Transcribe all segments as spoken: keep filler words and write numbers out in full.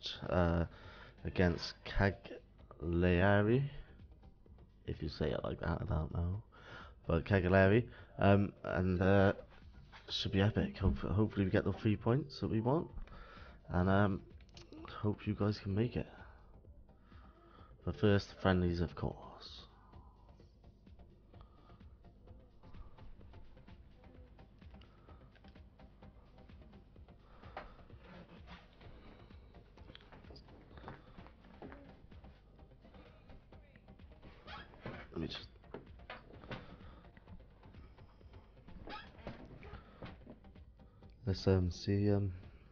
match uh, against Cagliari. If you say it like that, I don't know. But Cagliari. Um, and uh, should be epic. Hope, hopefully we get the three points that we want. And um, hope you guys can make it. But first, friendlies, of course. Let me just... Let's um, see... Um,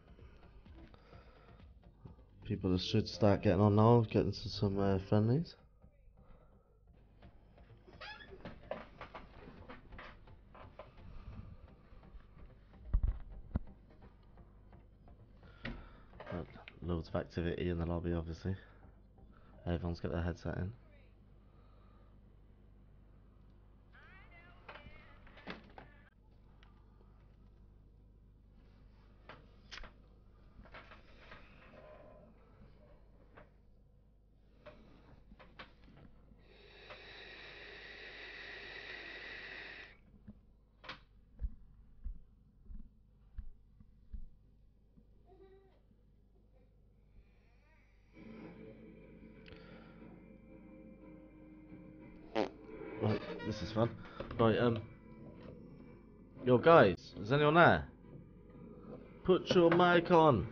people should start getting on now, getting to some uh, friendlies. Loads of activity in the lobby, obviously. Everyone's got their headset in. Right, this is fun. Right, um... Yo, guys, is anyone there? Put your mic on.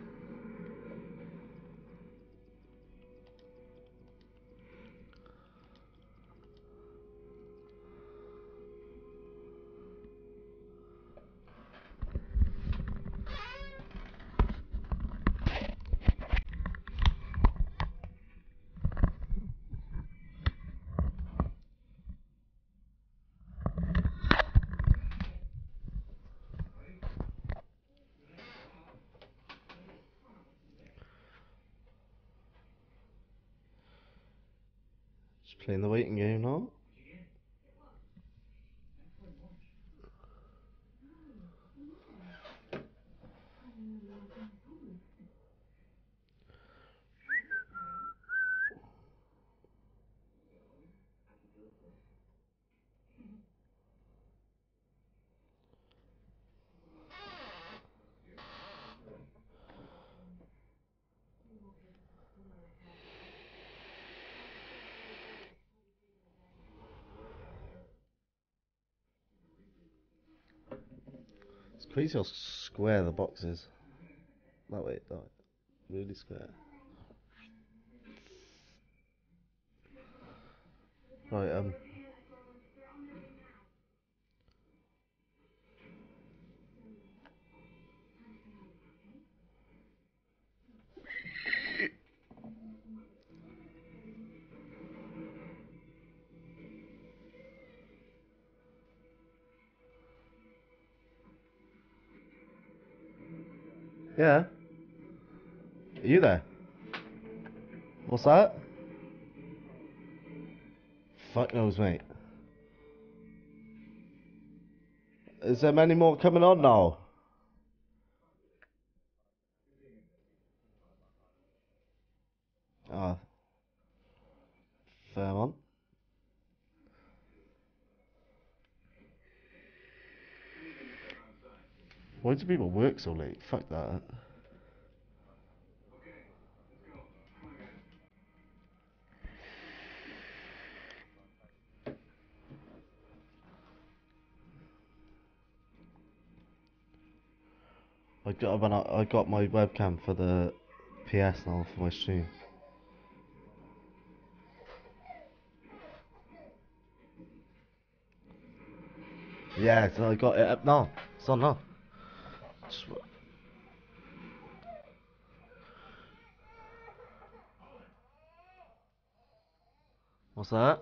Just playing the waiting game now. It's crazy how square the box is. No, wait, no, really square. Right, um... Yeah? Are you there? What's that? Fuck knows, mate. Is there many more coming on now? Ah, fair one. Why do people work so late? Fuck that. I got when I, I got my webcam for the P S now for my stream. Yeah, so I got it up now. It's on now. Just, what's that?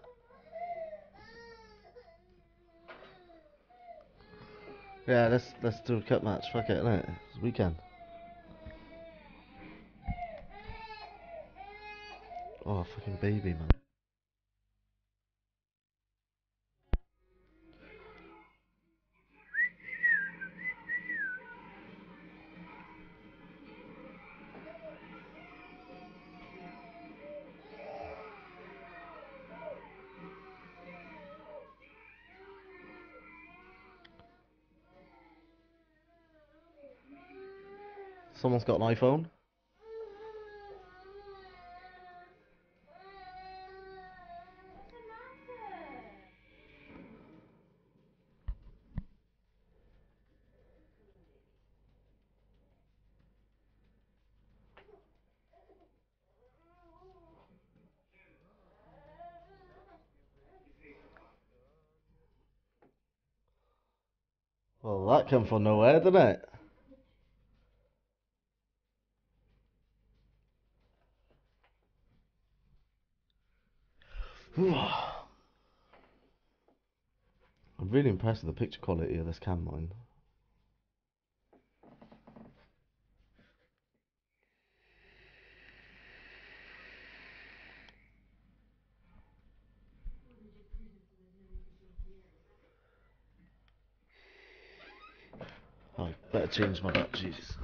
Yeah, let's let's do a cup match. Fuck it, innit? It's weekend. Oh, fucking baby, man. Someone's got an iPhone. Well, that came from nowhere, didn't it? I'm really impressed with the picture quality of this camera. Oh, better change my batteries.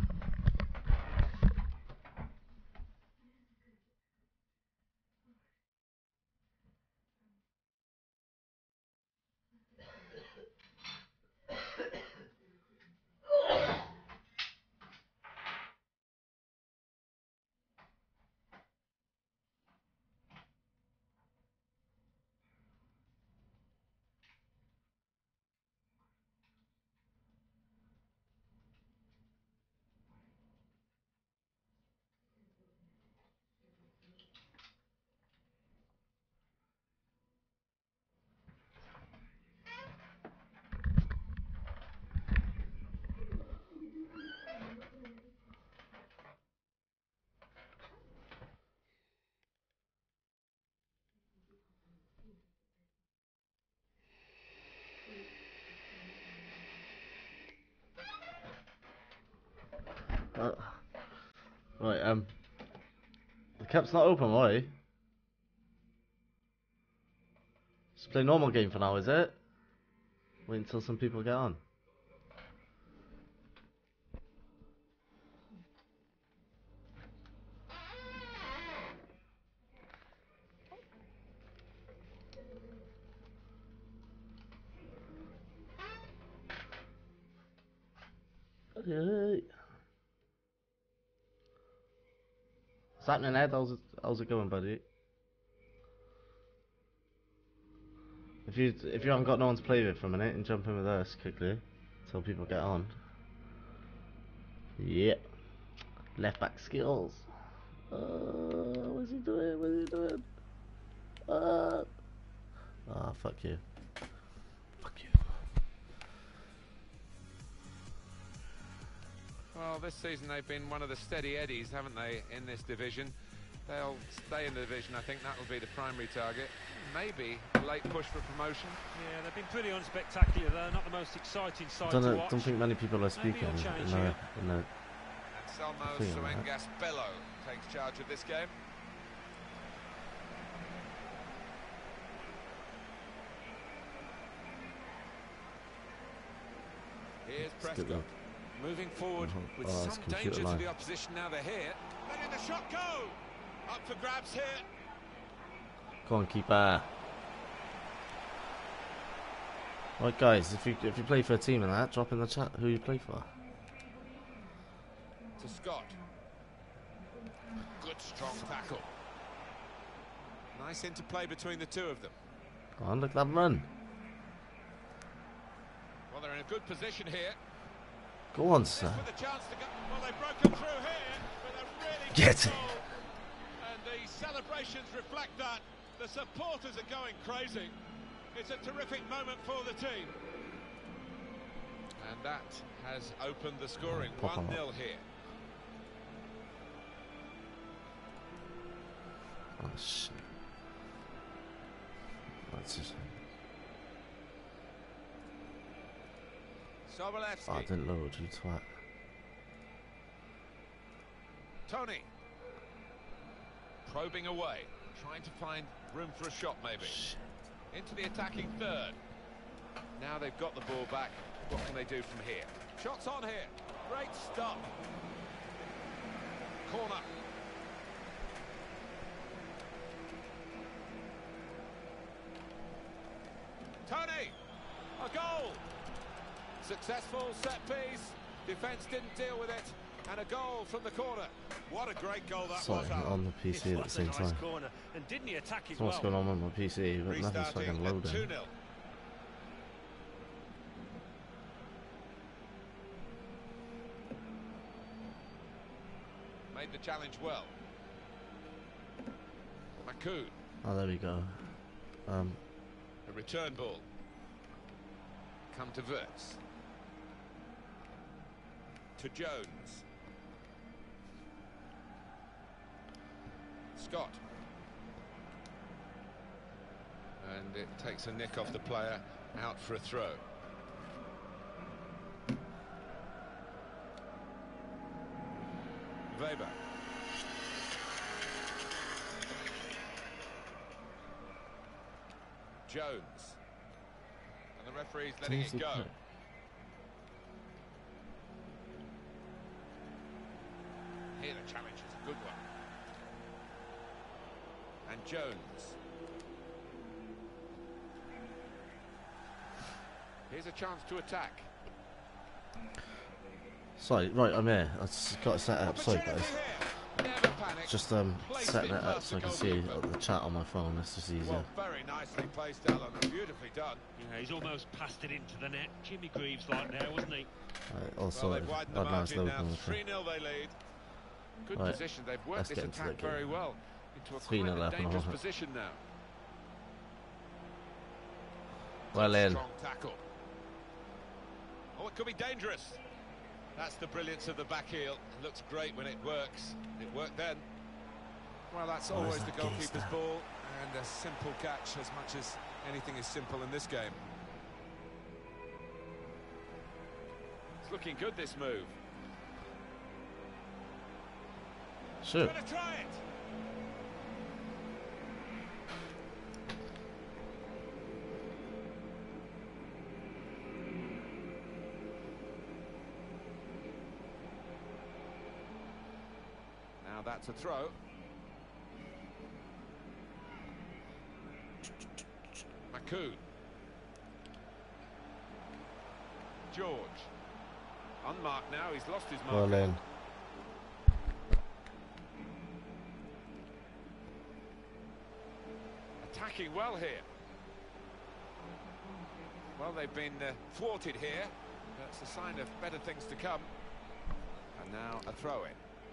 Uh, right, um, the cap's not open, why? Let's play normal game for now, is it? Wait until some people get on. Hey. What's happening, Ed? How's it, how's it going, buddy? If you if you haven't got no one to play with for a minute, and jump in with us quickly, till people get on. Yep. Left back skills. Uh, what's he doing? What's he doing? Uh. Ah, oh, fuck you. Fuck you. Well, this season they've been one of the steady eddies, haven't they, in this division? They'll stay in the division. I think that will be the primary target. Maybe a late push for promotion. Yeah, they've been pretty unspectacular. They're not the most exciting side don't to know, watch. Don't think many people are speaking in the, in the Anselmo Soengas Bello takes charge of this game. Here's Prescott moving forward with oh, some danger to the opposition now they're here. Letting the shot go! Up for grabs here. Go on, keeper. Right, guys, if you if you play for a team in that, drop in the chat who you play for. To Scott. Good strong tackle. Nice interplay between the two of them. Go on, look at that run. Well, they're in a good position here. Go on, sir. With a chance to go. Well, they've broken through here with a really Get it. goal. And the celebrations reflect that. The supporters are going crazy. It's a terrific moment for the team. And that has opened the scoring. one nil here. Oh, shit. That's just... Sobolewski. Oh, I didn't load, you twat. Tony. Probing away. Trying to find room for a shot, maybe. Shit. Into the attacking third. Now they've got the ball back. What can they do from here? Shots on here. Great stop. Corner. Tony. A goal. Successful set piece. Defence didn't deal with it. And a goal from the corner. What a great goal that Sorry, was, Alan. on the P C It at the was same a nice time. corner. And didn't he attack it So what's well? going on with my P C? But nothing's Restarting fucking at loading. two nil. Made the challenge well. Makoud. Oh, there we go. Um, A return ball. Come to Wirtz. To Jones. Scott. And it takes a nick off the player, out for a throw. Weber. Jones. And the referee's letting it go. Here the challenge is a good one. And Jones. Here's a chance to attack. Sorry, right, I'm here. I just got to set it up. Sorry, guys. Never panic. Just um, Place setting been it up past so I the can see goalkeeper. the chat on my phone. It's just easier. Well, very nicely placed, Alan. Beautifully done. Yeah, he's almost passed it into the net. Jimmy Greaves like there, wasn't he? Right, also, Well, they've widened the I'd nice margin now. local. three nil they lead. Good Right, position. They've worked let's this get into attack the game. very well. Into a three nil quite a left and dangerous all. position now. Well in. Strong tackle. Oh, it could be dangerous. That's the brilliance of the back heel. It looks great when it works. It worked then. Well, that's Where's always the that goalkeeper's Geister? ball, and a simple catch as much as anything is simple in this game. It's looking good, this move. Sure. Gonna try it. Now that's a throw. Makoud. George. Unmarked now, he's lost his mark. Well in. Attacking well here. Well, they've been uh, thwarted here. That's a sign of better things to come. And now a throw-in.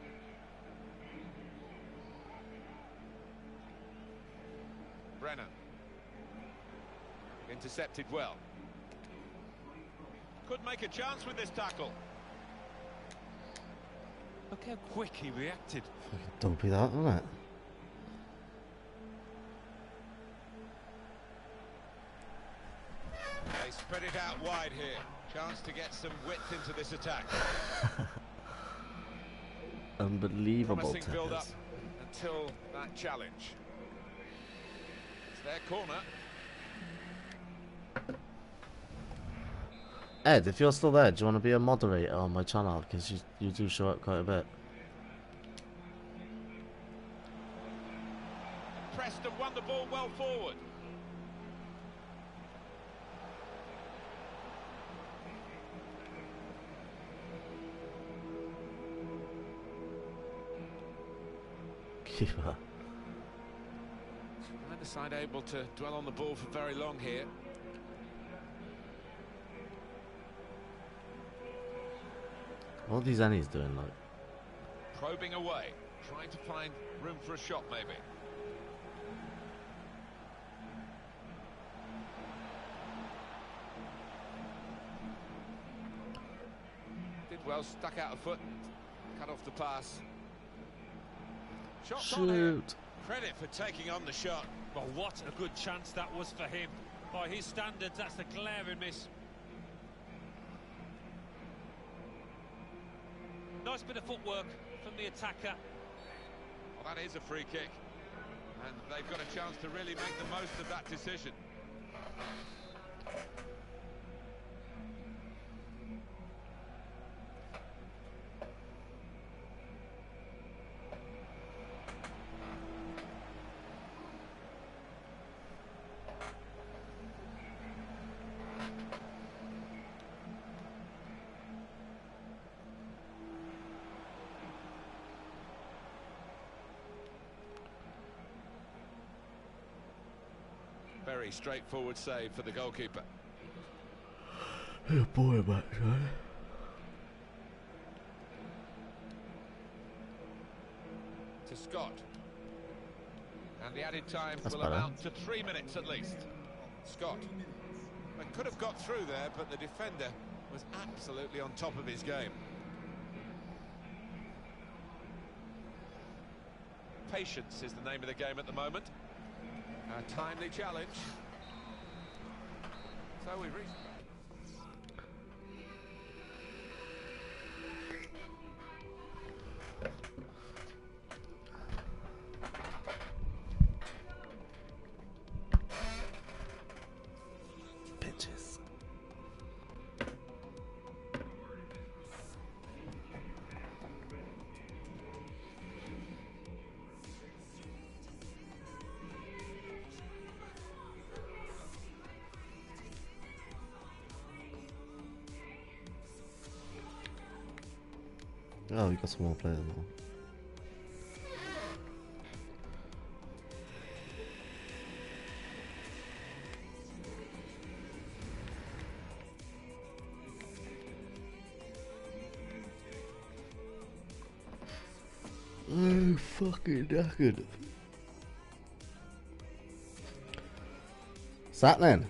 Brennan. Intercepted well. Could make a chance with this tackle. Look how quick he reacted. Fucking dopey that, isn't it? They spread it out wide here. Chance to get some width into this attack. Unbelievable Promising build-up tackles. until that challenge. It's their corner. Ed, if you're still there, do you want to be a moderator on my channel? Because you, you do show up quite a bit. Preston won the ball well forward. Keeper. Neither side able to dwell on the ball for very long here. What are these Annies doing, like? Probing away, trying to find room for a shot maybe. Did well, stuck out a foot and cut off the pass. Shots on here. Shoot! Credit for taking on the shot. Well, what a good chance that was for him. By his standards, that's a glaring miss. Nice bit of footwork from the attacker. Well, that is a free kick. And they've got a chance to really make the most of that decision. very straightforward save for the goalkeeper. Oh boy, back, right? To Scott. And the added time That's will better. amount to three minutes at least. Scott. They could have got through there, but the defender was absolutely on top of his game. Patience is the name of the game at the moment. A timely challenge. So we've reached... Bitches. Oh, we got some more players now. Oh, fucking knackered. What's that then?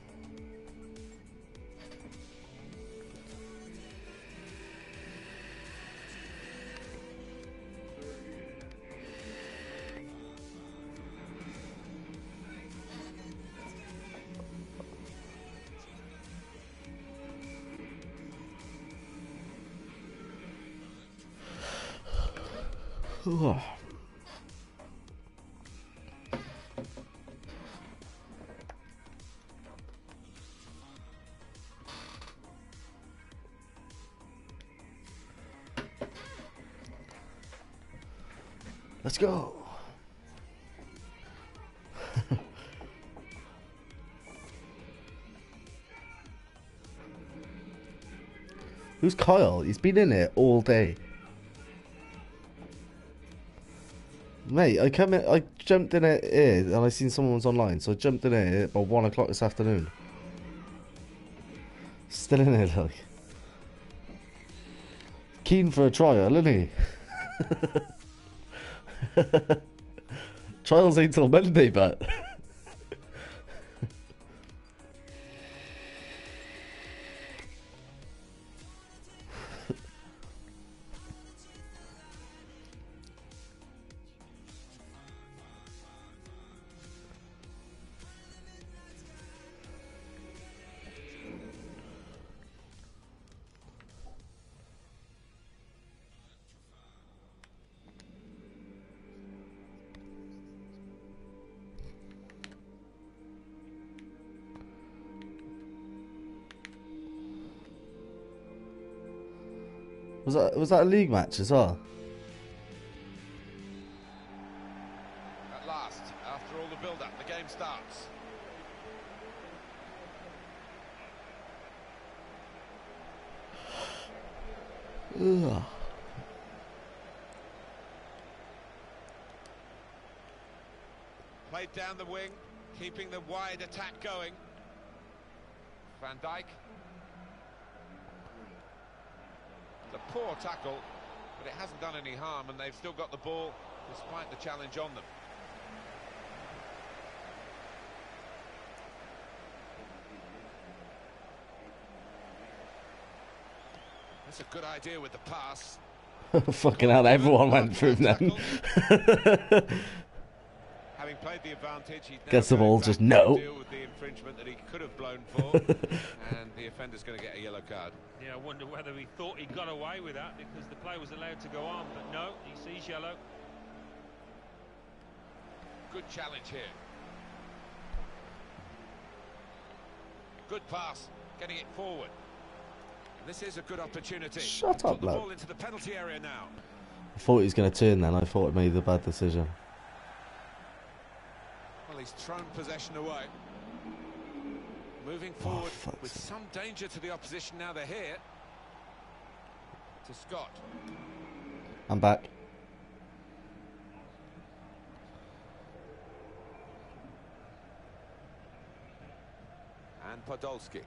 Oh. Let's go. Who's Kyle? He's been in it all day. Mate, I come in, I jumped in it here and I seen someone was online, so I jumped in it about one o'clock this afternoon. Still in it, like. Keen for a trial, isn't he? Trials ain't till Monday, but. Was that was that a league match as well? At last, after all the build-up, the game starts. Ugh. Played down the wing, keeping the wide attack going. Van Dijk. The poor tackle, but it hasn't done any harm, and they've still got the ball despite the challenge on them. That's a good idea with the pass. Fucking hell, everyone went through them. Having played the advantage, he's now Gets the going ball, back just to no. deal with the infringement that he could have blown for, and the offender's going to get a yellow card. Yeah, I wonder whether he thought he got away with that because the play was allowed to go on, but no, he sees yellow. Good challenge here. Good pass, getting it forward. And this is a good opportunity. Shut to up, put the lad. ball into the penalty area now. I thought he was going to turn then. I thought it made the bad decision. Well, he's thrown possession away. Moving Oh, forward fuck's with sake. some danger to the opposition now they're here. To Scott. I'm back. And Podolski.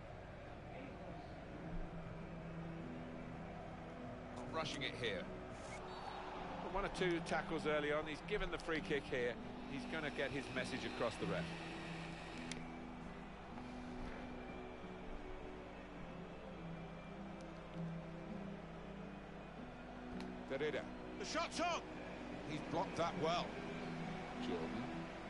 Not rushing it here. One or two tackles early on. He's given the free kick here. He's going to get his message across the ref. Derrida. The shot's on. He's blocked that well. Jordan.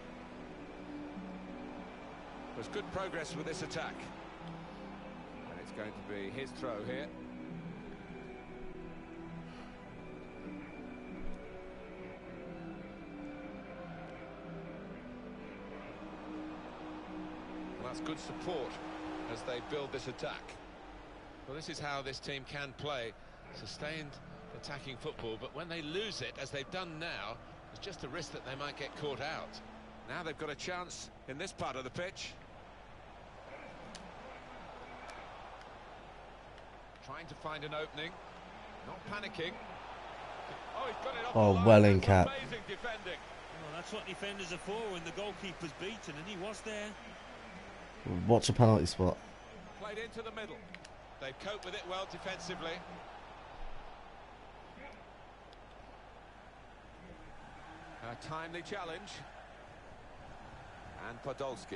There's good progress with this attack. And it's going to be his throw here. Well, that's good support as they build this attack. Well, this is how this team can play. Sustained attacking football, but when they lose it, as they've done now, there's just a risk that they might get caught out. Now they've got a chance in this part of the pitch. Trying to find an opening, not panicking. Oh, he's got it off Oh, the line. well in, That's Cap. amazing defending. Well, that's what defenders are for when the goalkeeper's beaten, and he was there. Watch a penalty spot. Played into the middle. They've coped with it well defensively. A timely challenge. And Podolski.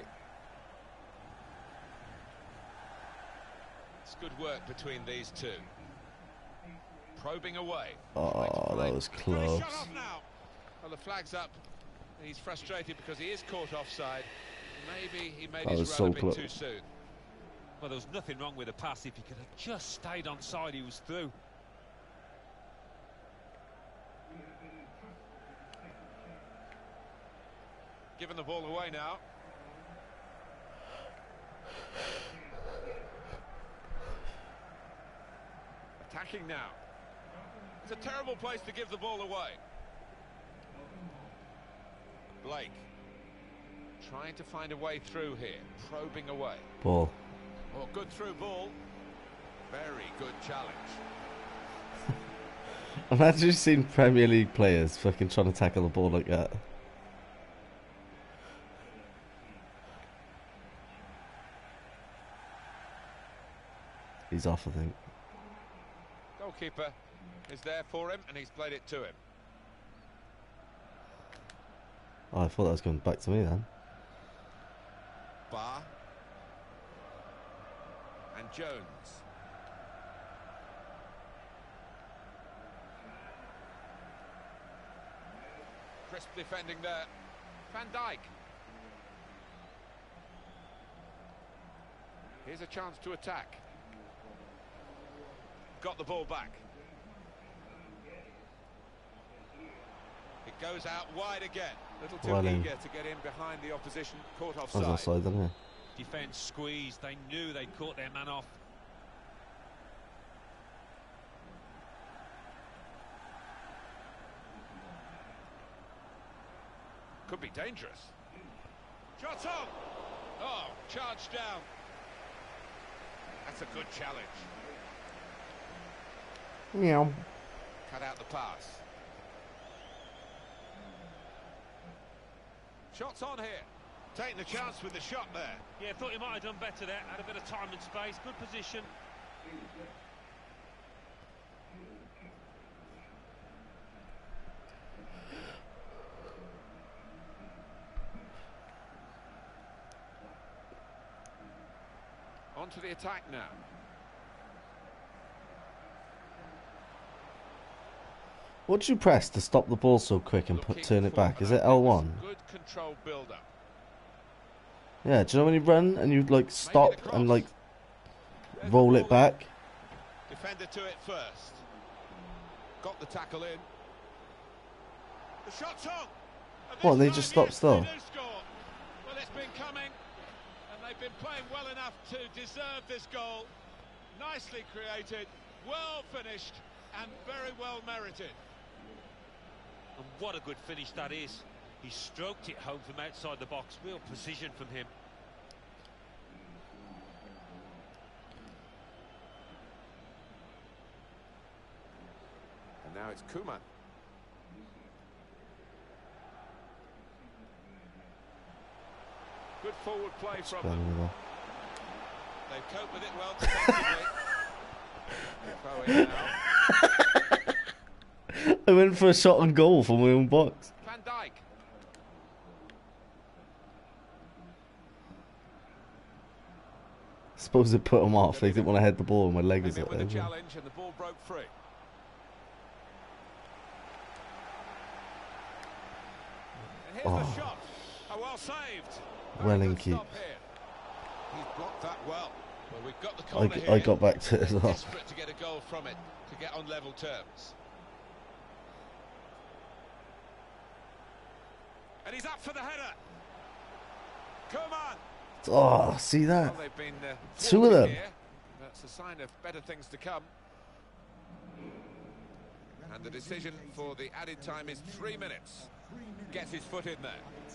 It's good work between these two. Probing away. Oh, that was close. Shut off now. Well, the flag's up. He's frustrated because he is caught offside. Maybe he made That his was run so a bit close. too soon. Well, there was nothing wrong with the pass. If he could have just stayed on side, he was through. Giving the ball away now. Attacking now. It's a terrible place to give the ball away. Blake. Trying to find a way through here. Probing away. Ball. Oh, good through ball. Very good challenge. Imagine you've seen Premier League players fucking trying to tackle the ball like that. He's off, I think. Goalkeeper is there for him, and he's played it to him. Oh, I thought that was going back to me then. Barr. And Jones. Crisp defending there. Van Dijk. Here's a chance to attack. Got the ball back. It goes out wide again. Little too Well in. eager to get in behind the opposition. Caught I was offside. offside, didn't Defence squeezed. They knew they'd caught their man off. Could be dangerous. Shots on! Oh, charged down. That's a good challenge. he? Meow. Cut out the pass. Shots on here. Taking the chance with the shot there. Yeah, thought he might have done better there. Had a bit of time and space. Good position. On to the attack now. What did you press to stop the ball so quick and put, Looking turn it for back? Is it an L one? Good control build-up. Yeah, do you know when you run and you like stop and like roll it back? Defender to it first. Got the tackle in. The shot's on. And What, this they time, just stopped yes, still? they do score. Well, it's been coming, and they've been playing well enough to deserve this goal. Nicely created, well finished, and very well merited. And what a good finish that is. He stroked it home from outside the box. Real precision from him. And now it's Koeman. Good forward play from Going them. with They've coped with it well defensively. Throw in now. I went for a shot on goal from my own box. Van Dijk. Suppose it put them off. They didn't want to head the ball and my leg was Came up in with there. a challenge and the ball broke free. And here's Oh. the shot. Oh, well saved. Very Well in good keep. stop here. He's blocked that well. Well, we've got the corner I, here. I got back to it as well. Desperate to get a goal from it to get on level terms. And he's up for the header. Come on. Oh, see that? Well, they've been uh, Two of thwarted them. here. That's a sign of better things to come. And the decision for the added time is three minutes. Gets his foot in there.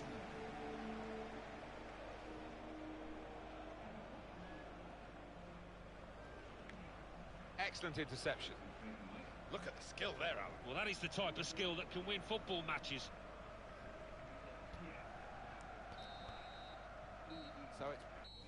Excellent interception. Look at the skill there, Alan. Well, that is the type of skill that can win football matches. So it's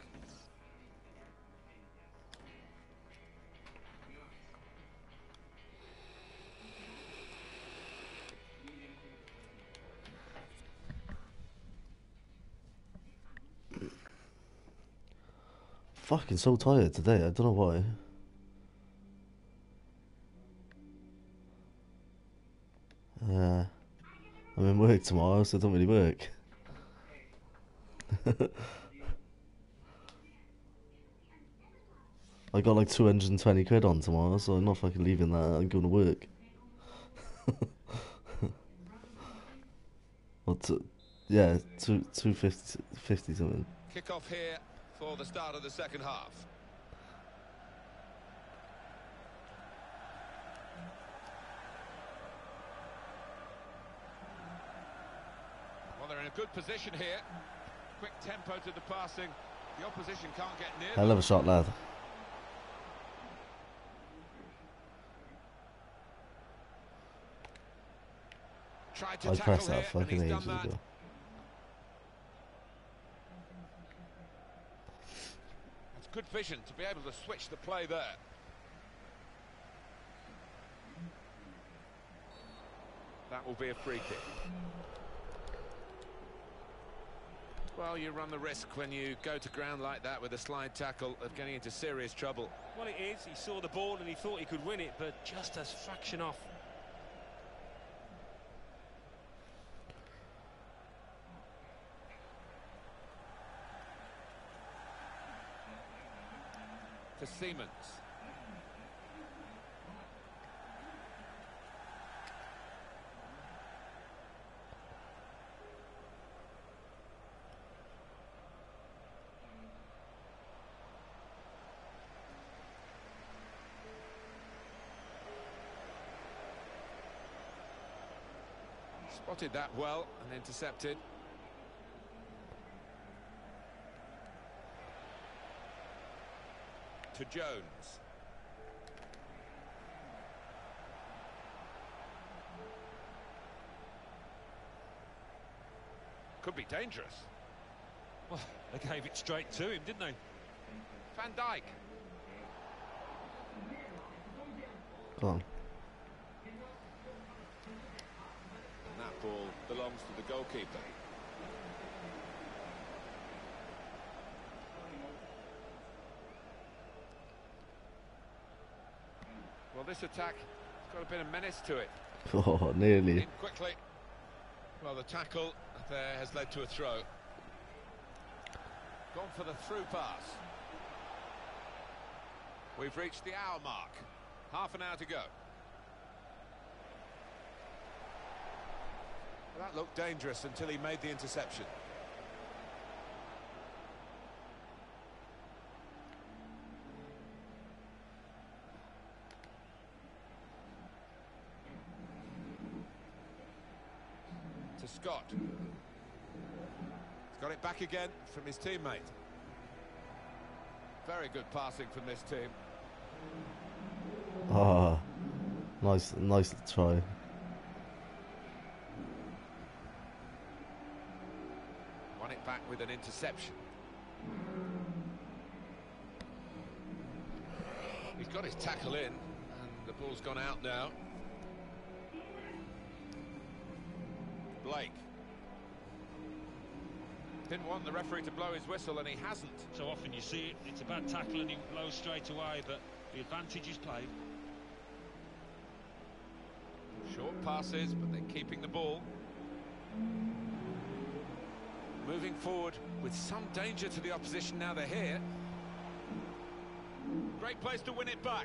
Fucking so tired today. I don't know why. Uh, I'm in work tomorrow, so I don't really work. I got like two hundred and twenty quid on tomorrow, so I'm not fucking leaving that. I'm going to work. Well, two, yeah, two two fifty fifty something. kick off here for the start of the second half. Well, they're in a good position here. Quick tempo to the passing. The opposition can't get near. Hell of a shot, lad. Tried to I tackle pressed that here, and fucking he's ages done that. ago. It's good vision to be able to switch the play there. That will be a free kick. Well, you run the risk when you go to ground like that with a slide tackle of getting into serious trouble. Well, it is. He saw the ball and he thought he could win it, but just a fraction off. To Siemens. Spotted that well and intercepted. To Jones. Could be dangerous. Well, they gave it straight to him, didn't they? Van Dijk. Go on. And that ball belongs to the goalkeeper. Well, this attack has got a bit of menace to it. Oh, nearly. In quickly. Well, the tackle there has led to a throw. Gone for the through pass. We've reached the hour mark. Half an hour to go. Well, that looked dangerous until he made the interception. To Scott. He's got it back again from his teammate. Very good passing from this team. Ah, nice, nice try. Won it back with an interception. got his tackle in, and the ball's gone out now. Blake. Didn't want the referee to blow his whistle, and he hasn't. So often you see it, it's a bad tackle and he blows straight away, but the advantage is played. Short passes, but they're keeping the ball. Moving forward with some danger to the opposition now they're here. Great place to win it back.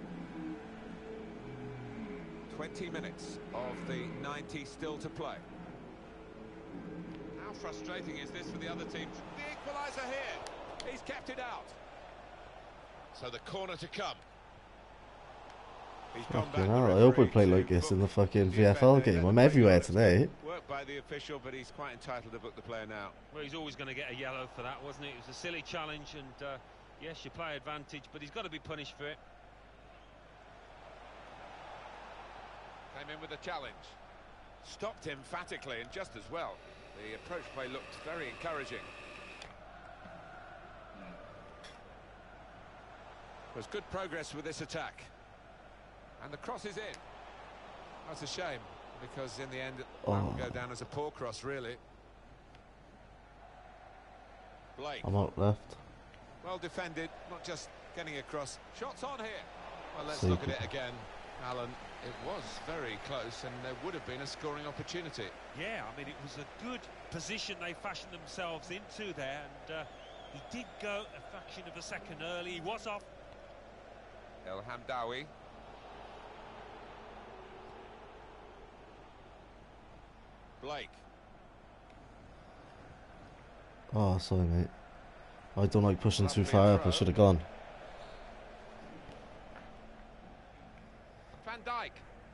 twenty minutes of the ninety still to play. How frustrating is this for the other team? The equaliser here. He's kept it out. So the corner to come. He's gone Fucking back. hell, I hope we play like this in the fucking V F L game. I'm everywhere today. Worked by the official, but he's quite entitled to book the player now. Well, he's always going to get a yellow for that, wasn't it? It was a silly challenge, and uh, yes, you play advantage, but he's got to be punished for it. Came in with a challenge. Stopped emphatically and just as well. The approach play looked very encouraging. There's good progress with this attack. And the cross is in. That's a shame, because in the end it Oh. will go down as a poor cross, really. Blake. I'm out left. Well defended, not just getting across. Shots on here. Well, let's See look at you. it again, Alan. It was very close, and there would have been a scoring opportunity. Yeah, I mean, it was a good position they fashioned themselves into there, and uh, he did go a fraction of a second early. He was off. El Hamdawi. Blake. Oh, sorry, mate. I don't like pushing too Lovely far up. I throw. should have gone. Van Dijk.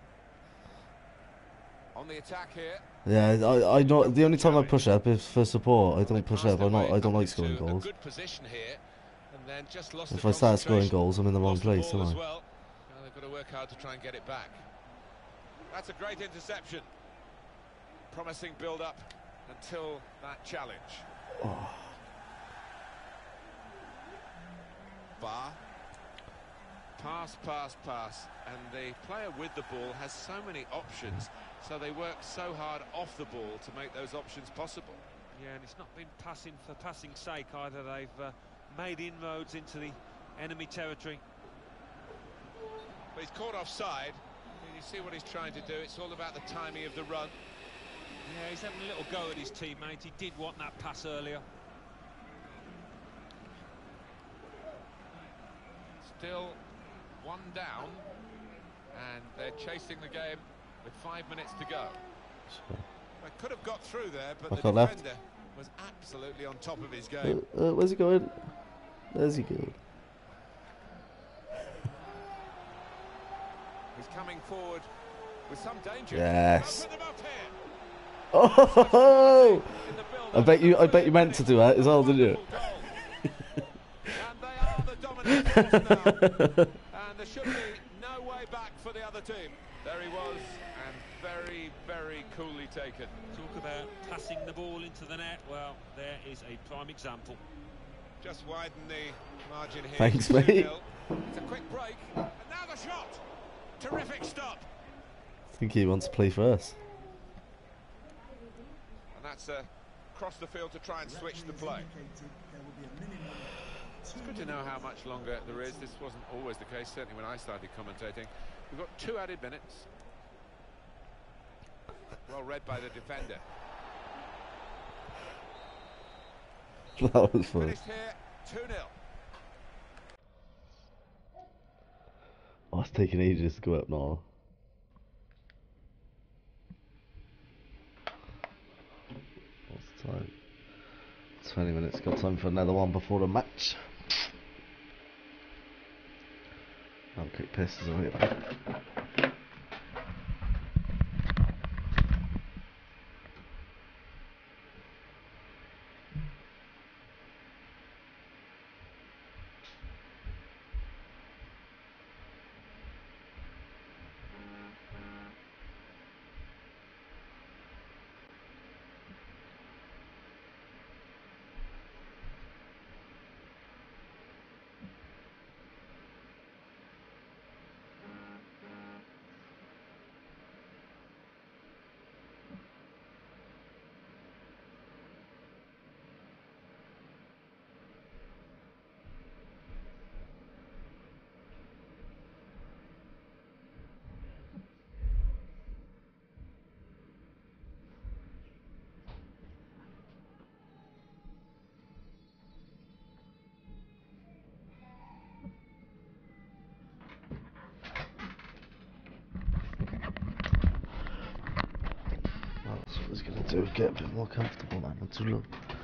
On the attack here. Yeah, I I know the only time I push up is for support. I They don't push passed up. their I'm not. way I don't up like scoring into a goals. good position here, and then just lost If the I start scoring concentration. goals, I'm in the wrong Lost place, ball am as I? well. Now they've got to work hard to try and get it back. That's a great interception. Promising build-up until that challenge. Oh. Bar. Pass, pass, pass. And the player with the ball has so many options, so they work so hard off the ball to make those options possible. Yeah, and it's not been passing for passing's sake either. They've uh, made inroads into the enemy territory. But he's caught offside. And you see what he's trying to do. It's all about the timing of the run. Yeah, he's having a little go at his teammate. He did want that pass earlier. Still one down, and they're chasing the game with five minutes to go. They could have got through there, but Back the on left. defender was absolutely on top of his Uh, game. uh, where's he going? There's he going. He's coming forward with some danger. Yes. Open them up here. Oh! In the build-up. I bet you. I bet you meant to do that as well, didn't you? And they are the dominant force now. And there should be no way back for the other team. There he was, and very, very coolly taken. Talk about passing the ball into the net. Well, there is a prime example. Just widen the margin here. Thanks, to mate. two nil. It's a quick break, and now the shot. Terrific stop. I think he wants to play for us. And that's uh, across the field to try and switch the play. It's good to know how much longer there is. This wasn't always the case, certainly when I started commentating. We've got two added minutes. Well read by the defender. That was fun. Finished here, two nil. Oh, it's taking ages to go up now. What's the time? twenty minutes. Got time for another one before the match. Have a quick piss as I get back. I was gonna do get a bit more comfortable, man. I'm too low.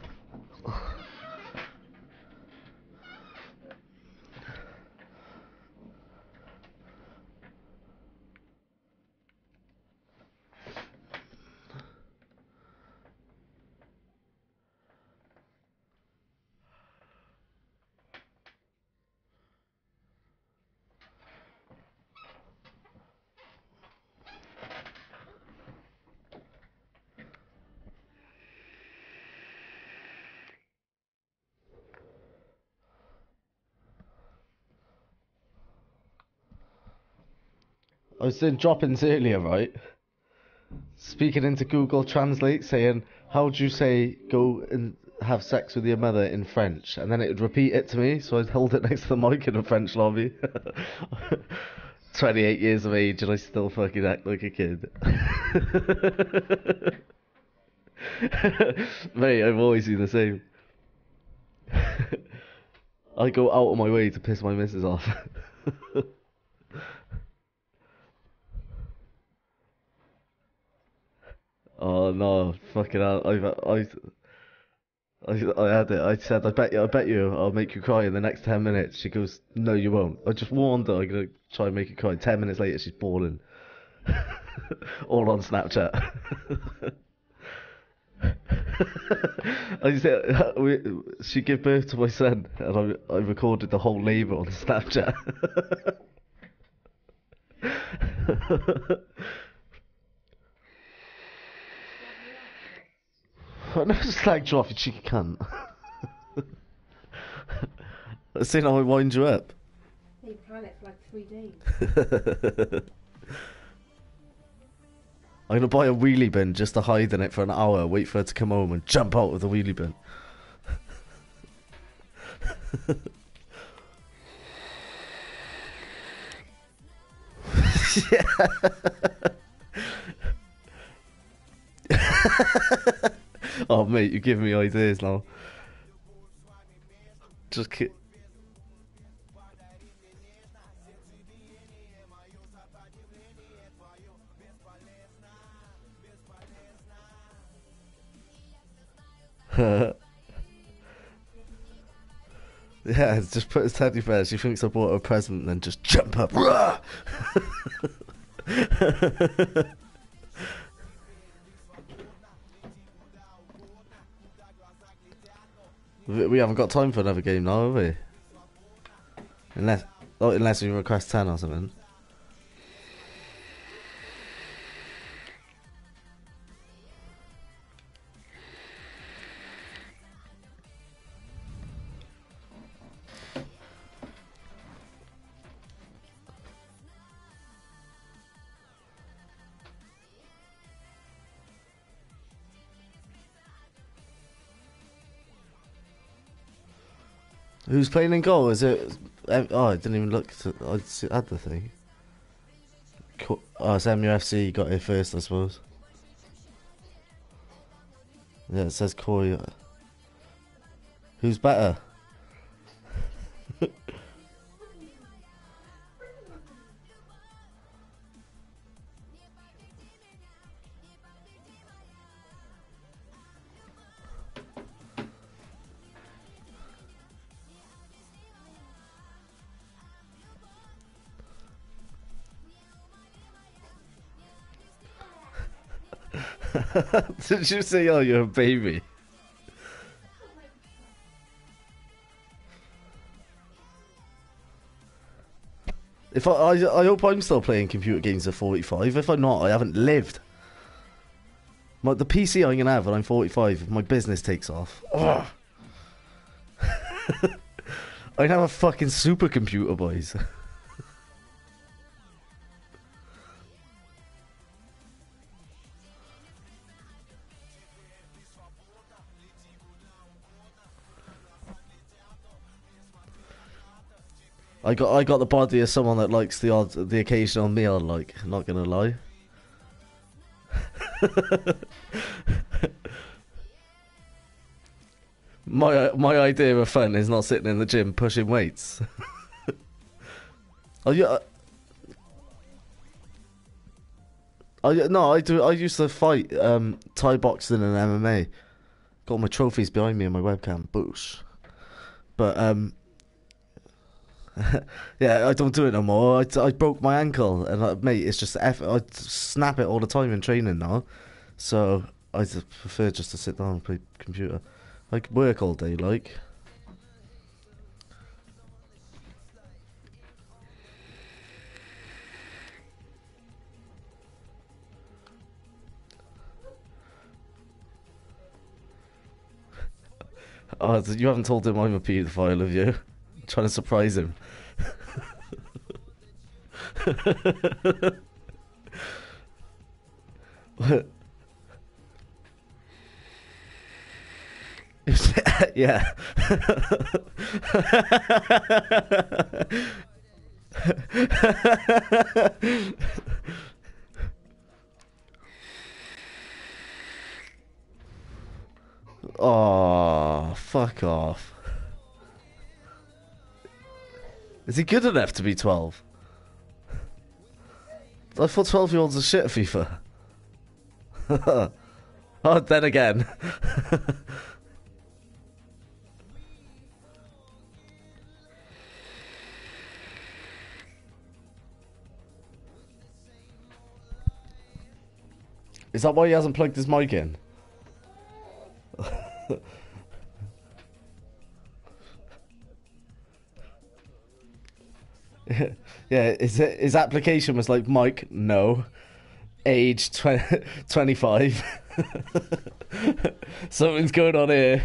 I was doing drop-ins earlier, right? Speaking into Google Translate, saying, how do you say go and have sex with your mother in French? And then it would repeat it to me, so I'd hold it next to the mic in a French lobby. twenty-eight years of age and I still fucking act like a kid. Mate, I've always been the same. I go out of my way to piss my missus off. Oh no, fucking hell, I've, I, I, I had it, I said, I bet you, I bet you I'll make you cry in the next ten minutes. She goes, no you won't. I just warned her I'm gonna try and make you cry. Ten minutes later she's bawling. All on Snapchat. I said, we, she gave birth to my son and I, I recorded the whole labour on Snapchat. I never slagged you off, you cheeky cunt. Let's see how I wind you up. You plan it for like three days. I'm gonna buy a wheelie bin just to hide in it for an hour, wait for her to come home and jump out with the wheelie bin. Oh mate, you're giving me ideas now. Just ki- Yeah, just put his teddy bear. She thinks I bought her a present and then just jump up. We haven't got time for another game now, have we? Unless, oh, unless you request ten or something. Who's playing in goal? Is it? Oh, I didn't even look. To, I had the thing. Oh, it's M U F C. Got here first, I suppose. Yeah, it says Koi. Who's better? Did you say, oh, you're a baby? If I, I, I hope I'm still playing computer games at forty-five. If I'm not, I haven't lived. My, the P C I'm gonna have when I'm forty-five, if my business takes off. I'd have a fucking supercomputer, boys. I got I got the body of someone that likes the odd the occasional meal, like, not gonna lie. my my idea of fun is not sitting in the gym pushing weights. Oh yeah. I no, I do. I used to fight um, Thai boxing and M M A. Got my trophies behind me on my webcam. Boosh. But um, yeah, I don't do it no more. I, I broke my ankle, and uh, mate, it's just effort. I snap it all the time in training now, so I prefer just to sit down and play computer. I could work all day, like. Oh, you haven't told him I'm a paedophile, have you? I'm trying to surprise him. What? Yeah. Oh, fuck off. Is he good enough to be twelve? I thought twelve year olds are shit at FIFA. Oh, then again. Is that why he hasn't plugged his mic in? Yeah, his, his application was like, Mike, no. Age twenty, twenty-five. Something's going on here.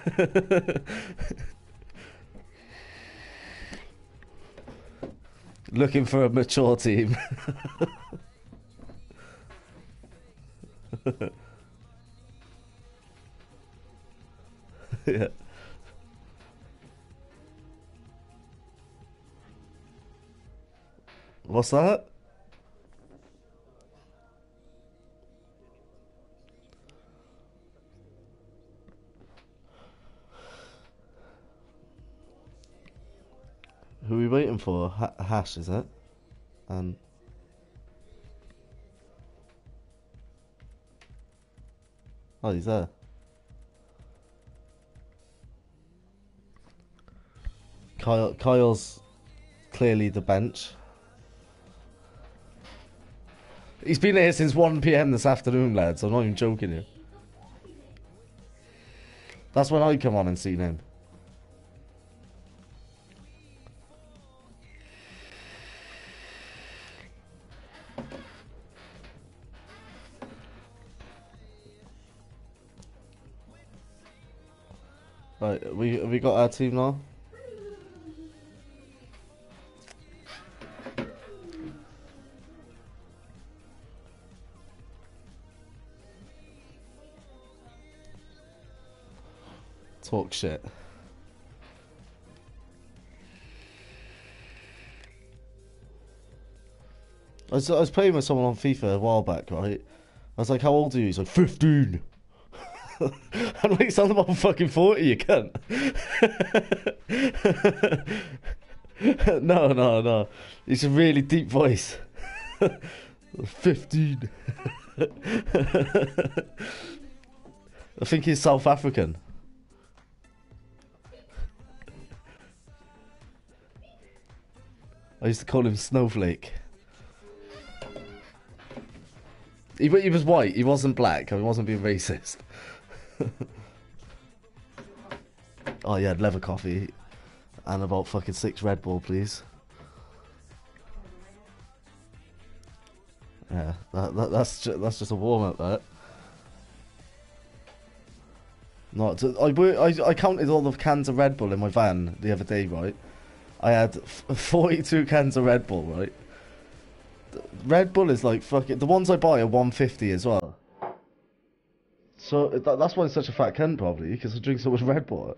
Looking for a mature team. Yeah. What's that? Who are we waiting for? Ha Hash, is it? And oh, he's there. Kyle, Kyle's clearly the bench. He's been here since one P M this afternoon, lads. I'm not even joking here. That's when I come on and see him. Right, we we got our team now. Talk shit. I was, I was playing with someone on FIFA a while back, right? I was like, how old are you? He's like, fifteen. I'm like, sound about fucking forty, you cunt. No, no, no. It's a really deep voice. fifteen. I think he's South African. I used to call him Snowflake. He, he was white, he wasn't black, I wasn't being racist. Oh yeah, leather coffee. And about fucking six Red Bull, please. Yeah, that, that, that's, ju that's just a warm-up, that. Not to, I, I, I counted all the cans of Red Bull in my van the other day, right? I had forty-two cans of Red Bull, right? Red Bull is like fucking... The ones I buy are one fifty as well. So that, that's why I'm such a fat cunt, probably, because I drink so much Red Bull.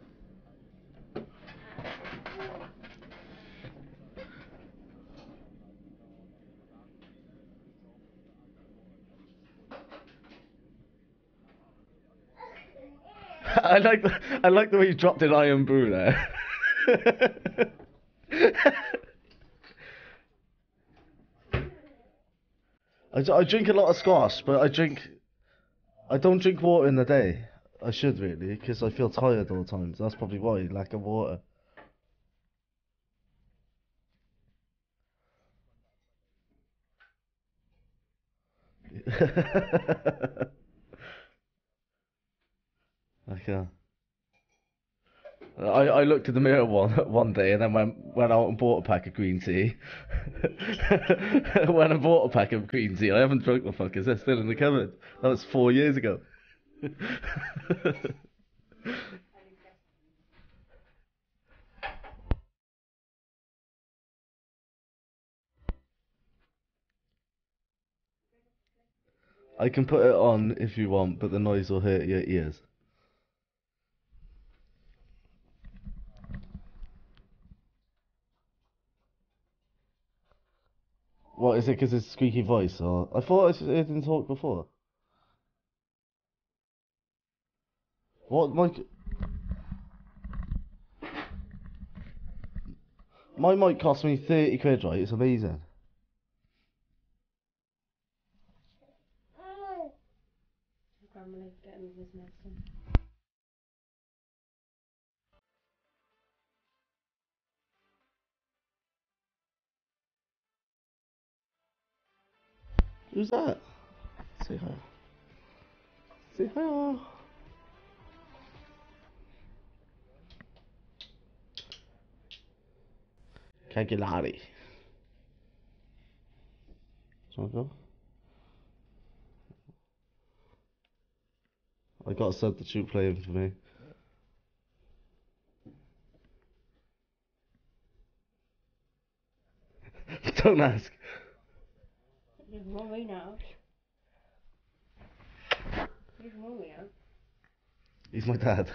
I like the, I like the way you dropped in Iron Brew there. I, d- I drink a lot of squash, but I drink. I don't drink water in the day. I should really, because I feel tired all the time. So that's probably why, lack of water. I can't. I, I looked in the mirror one one day and then went went out and bought a pack of green tea. Went and bought a pack of green tea. I haven't drunk the fuckers. They're still in the cupboard. That was four years ago. I can put it on if you want, but the noise will hurt your ears. What is it? Because it's squeaky voice? Or I thought I didn't talk before. What mic? My mic cost me thirty quid, right? It's amazing. Grandma getting his medicine. Who's that? Say hi. Say hi. Cagliari. Do you want to go? I got a substitute playing for me. Don't ask. He's worried now. He's worried now. He's my dad.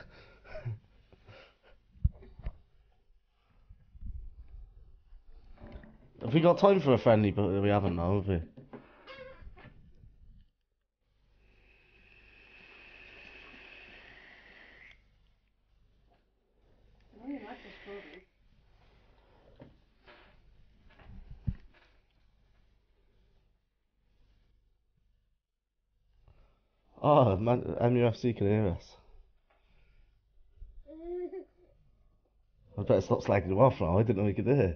Have we got time for a friendly? But we haven't now, have we? I really like this program. Oh, man, M U F C can hear us. I better stop slagging him off now. I didn't know he could hear.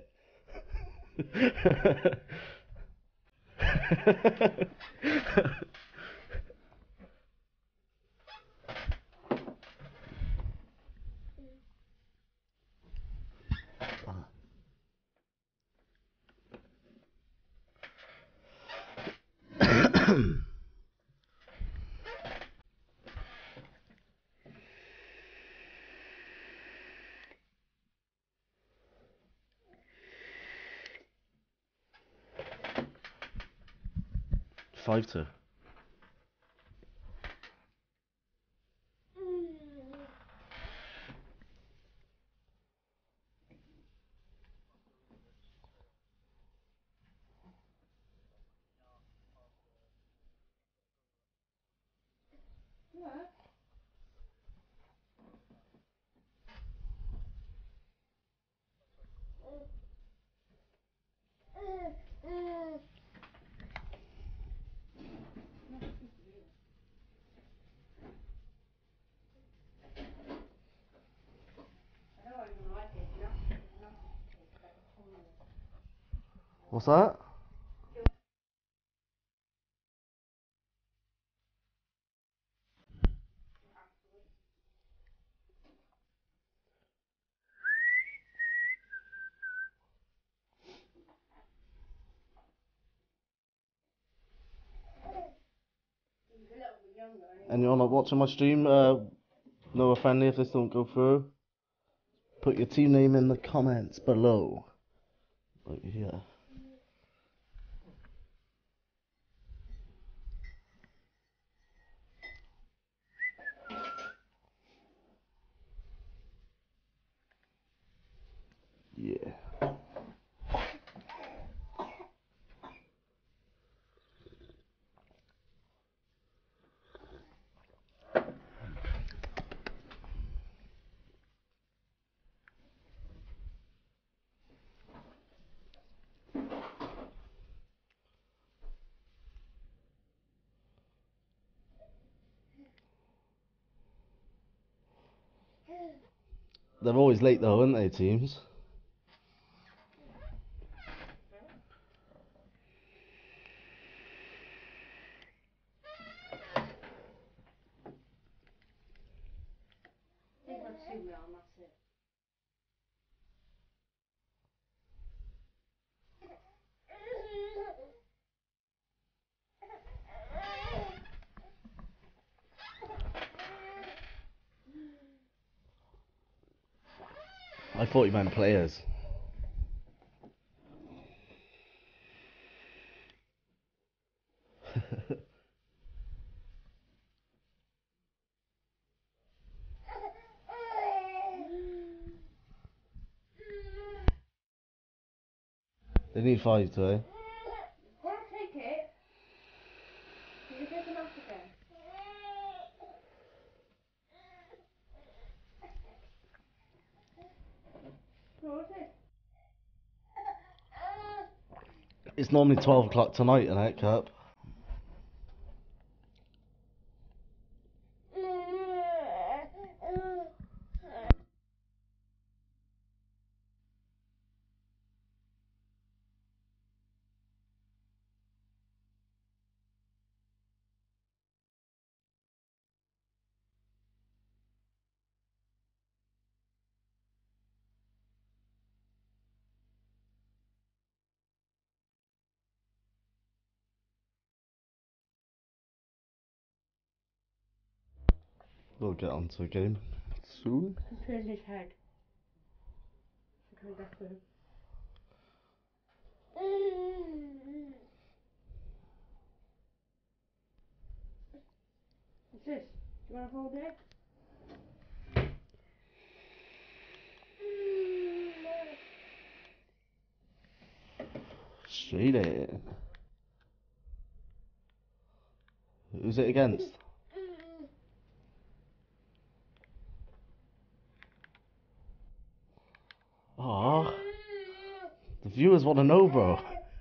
Five two. What's that? And you're not watching my stream, uh, Noah Friendly, if this don't go through, put your team name in the comments below. Like here. Yeah. They're always late though, aren't they, teams? I thought you meant players. They need five today. Can I take it? Can you take them off again? No, what's it? It's normally twelve o'clock tonight in that cup. We'll get on to the game soon. He turned his head. I'm coming back for him. What's this? Do you want to hold it? Straight in. Who's it against? Aww. The viewers want to know, bro.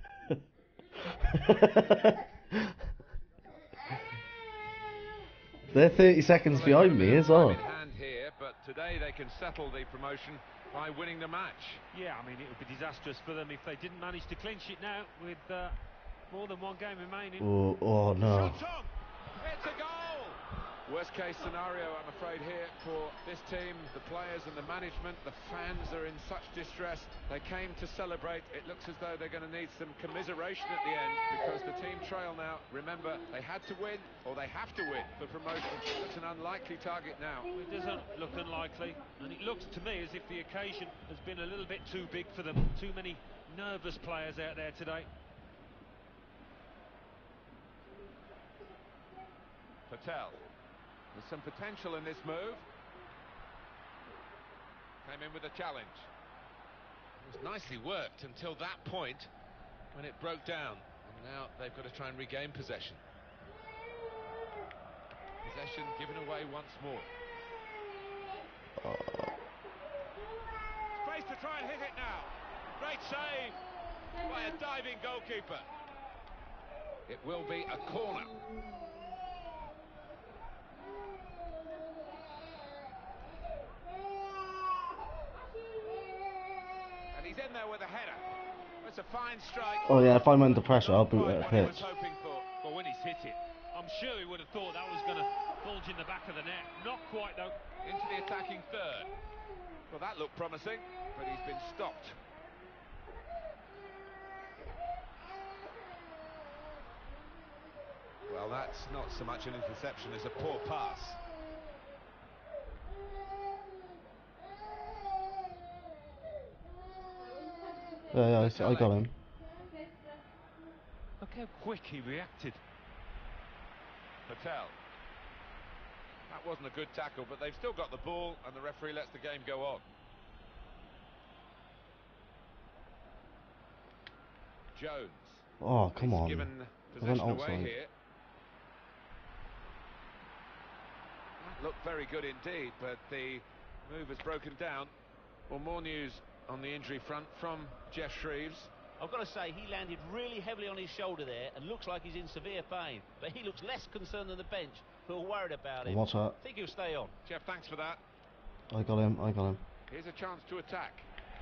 They're thirty seconds behind me as well. In hand here, but today they can settle the promotion by winning the match. Yeah, I mean, it would be disastrous for them if they didn't manage to clinch it now with uh, more than one game remaining. Oh, oh no. Shot on! It's a goal! Worst case scenario, I'm afraid, here for this team, the players and the management. The fans are in such distress. They came to celebrate. It looks as though they're going to need some commiseration at the end because the team trail now. Remember, they had to win, or they have to win for promotion. It's an unlikely target now. It doesn't look unlikely, and it looks to me as if the occasion has been a little bit too big for them. Too many nervous players out there today. Patel. There's some potential in this move. Came in with a challenge. It was nicely worked until that point when it broke down. And now they've got to try and regain possession. Possession given away once more. Space to try and hit it now. Great save by a diving goalkeeper. It will be a corner. He's in there with a header. It's a fine strike. Oh yeah, if I'm under pressure, I'll boot it at He pitch. was hoping for. Well, when he's hit it, I'm sure he would have thought that was going to bulge in the back of the net. Not quite, though. Into the attacking third. Well, that looked promising, but he's been stopped. Well, that's not so much an interception as a poor pass. Yeah, yeah, I, see- I got him. Look how quick he reacted. Patel. That wasn't a good tackle, but they've still got the ball, and the referee lets the game go on. Jones. Oh, come He's on. given I went possession away outside. here. That looked very good indeed, but the move has broken down. Well, more news on the injury front from Geoff Shreeves. I've got to say, he landed really heavily on his shoulder there and looks like he's in severe pain. But he looks less concerned than the bench, who are worried about him. Watch that. I think he'll stay on. Geoff, thanks for that. I got him, I got him. Here's a chance to attack.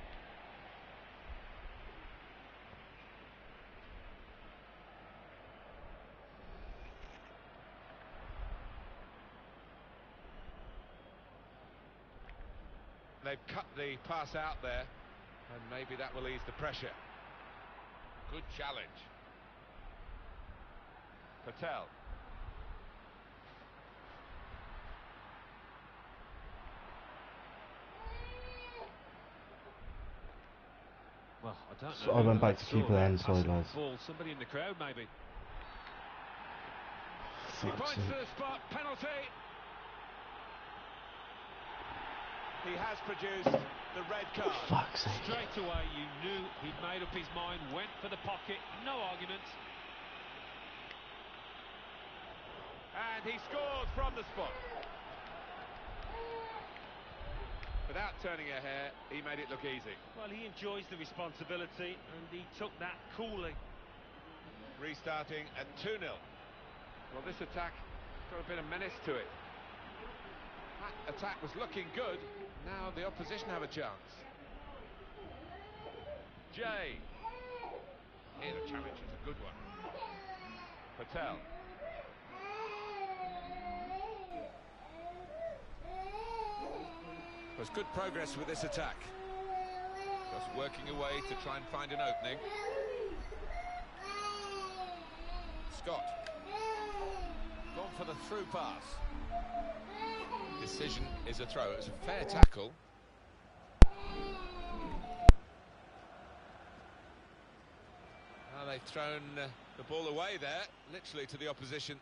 They've cut the pass out there, and maybe that will ease the pressure. Good challenge. Patel. Well, I don't know. So I went back to keeper then, sorry guys. Ball, somebody in the crowd maybe. He Fuck's points sake. to the spot, penalty. He has produced the red card. Fuck's sake. Straight away you knew he'd made up his mind, went for the pocket, no arguments. And he scores from the spot. Without turning a hair, he made it look easy. Well, he enjoys the responsibility and he took that coolly. Restarting at two nil. Well, this attack got a bit of menace to it. That attack was looking good. Now the opposition have a chance. Jay. Here the challenge is a good one. Patel. There's good progress with this attack. Just working away to try and find an opening. Scott. Gone for the through pass. Decision is a throw. It was a fair tackle. Now they've thrown uh, the ball away there, literally to the opposition.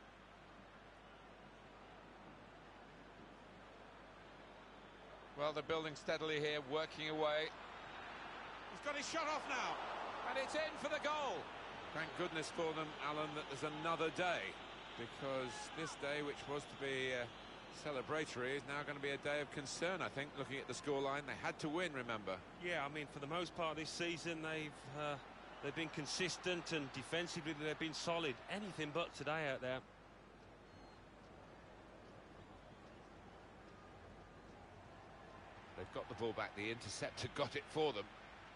Well, they're building steadily here, working away. He's got his shot off now, and it's in for the goal. Thank goodness for them, Alan, that there's another day, because this day, which was to be uh, celebratory, is now going to be a day of concern, I think, looking at the scoreline. They had to win, remember. Yeah, I mean, for the most part this season, they've uh, they've been consistent, and defensively they've been solid. Anything but today out there. They've got the ball back. The interceptor got it for them.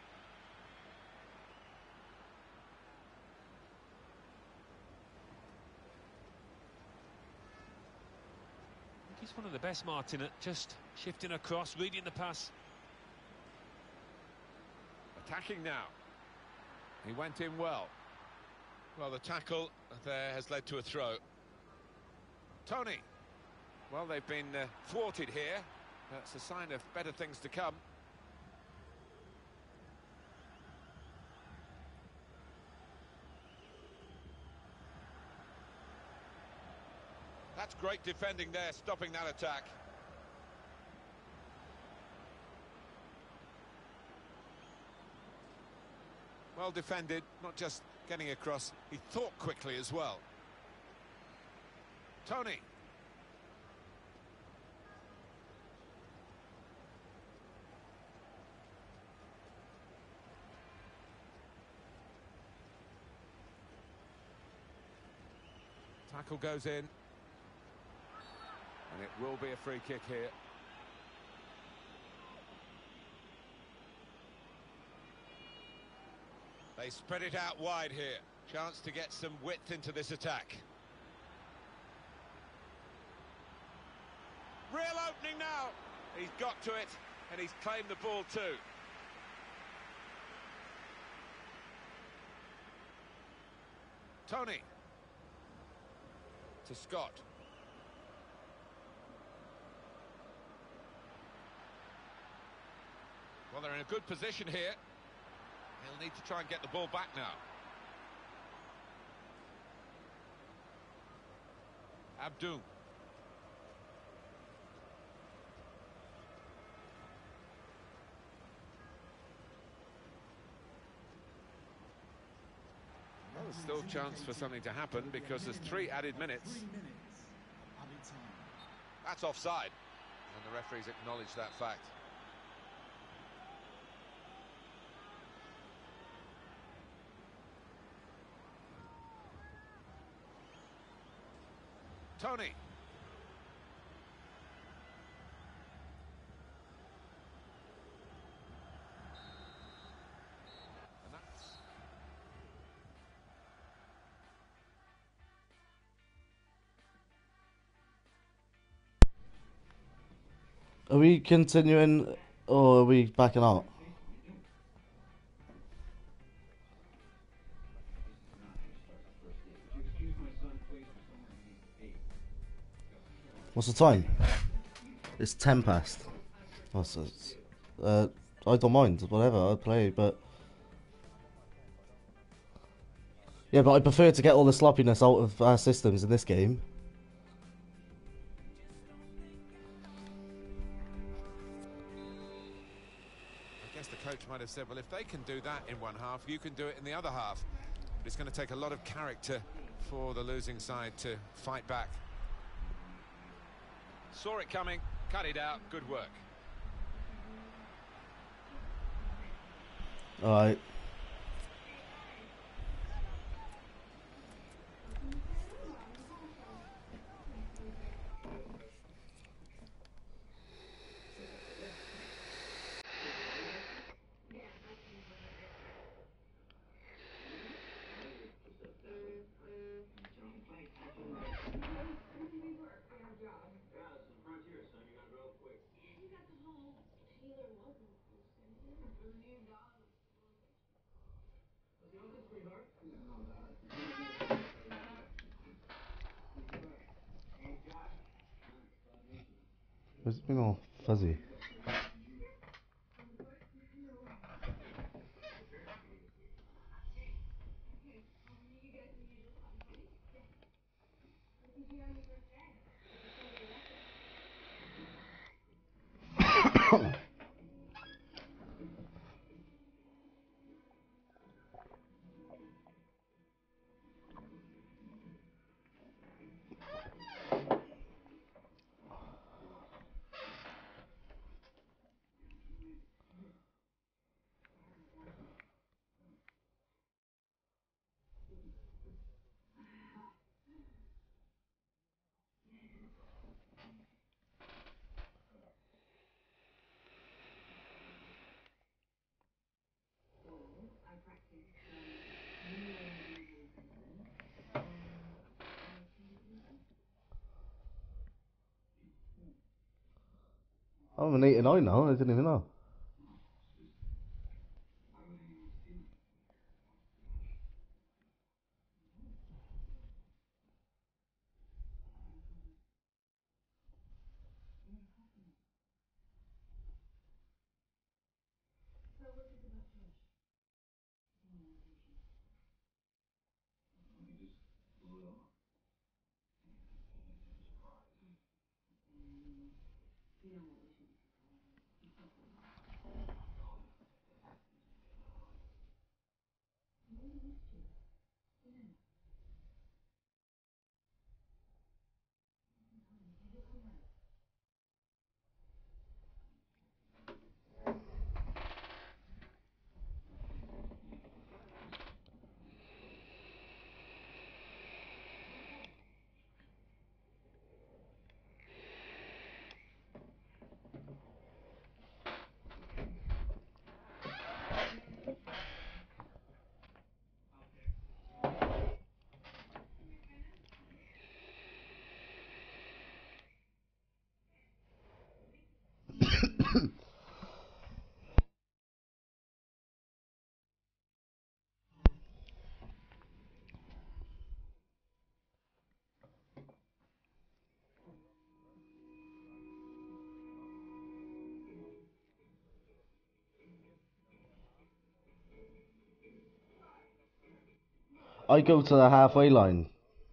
He's one of the best, Martin, at just shifting across, reading the pass. Attacking now. He went in well. Well, the tackle there has led to a throw. Tony. Well, they've been uh, thwarted here. That's a sign of better things to come. That's great defending there, stopping that attack. Well defended, not just getting across, he thought quickly as well. Tony. Tackle goes in. And it will be a free kick here. They spread it out wide here. Chance to get some width into this attack. Real opening now. He's got to it, and he's claimed the ball too. Tony. To Scott. Well, they're in a good position here. He'll need to try and get the ball back now. Abdul. Well, there's still a chance for something to happen because there's three added minutes. That's offside, and the referees acknowledge that fact. Tony. Are we continuing or are we backing out? What's the time? It's ten past. What's it? Uh, I don't mind. Whatever, I'll play, but... Yeah, but I prefer to get all the sloppiness out of our systems in this game. I guess the coach might have said, well, if they can do that in one half, you can do it in the other half. But it's going to take a lot of character for the losing side to fight back. Saw it coming, cut it out, good work. Alright. Where's it been all fuzzy? I'm an eighty-nine now, I didn't even know. I go to the halfway line.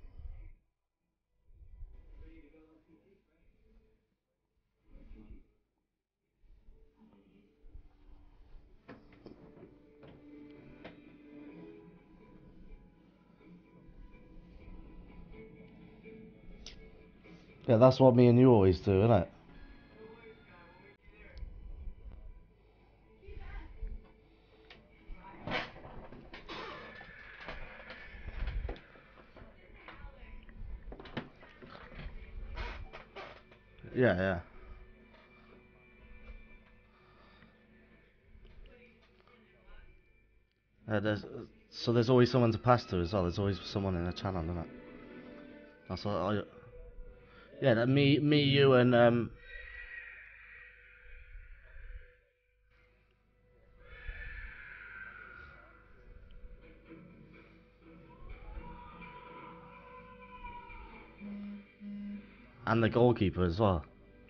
Yeah, that's what me and you always do, isn't it? Yeah, yeah. Uh, there's, so there's always someone to pass to as well. There's always someone in the channel, isn't it? That's what I. Yeah, that me, me, you, and um, And the goalkeeper as well.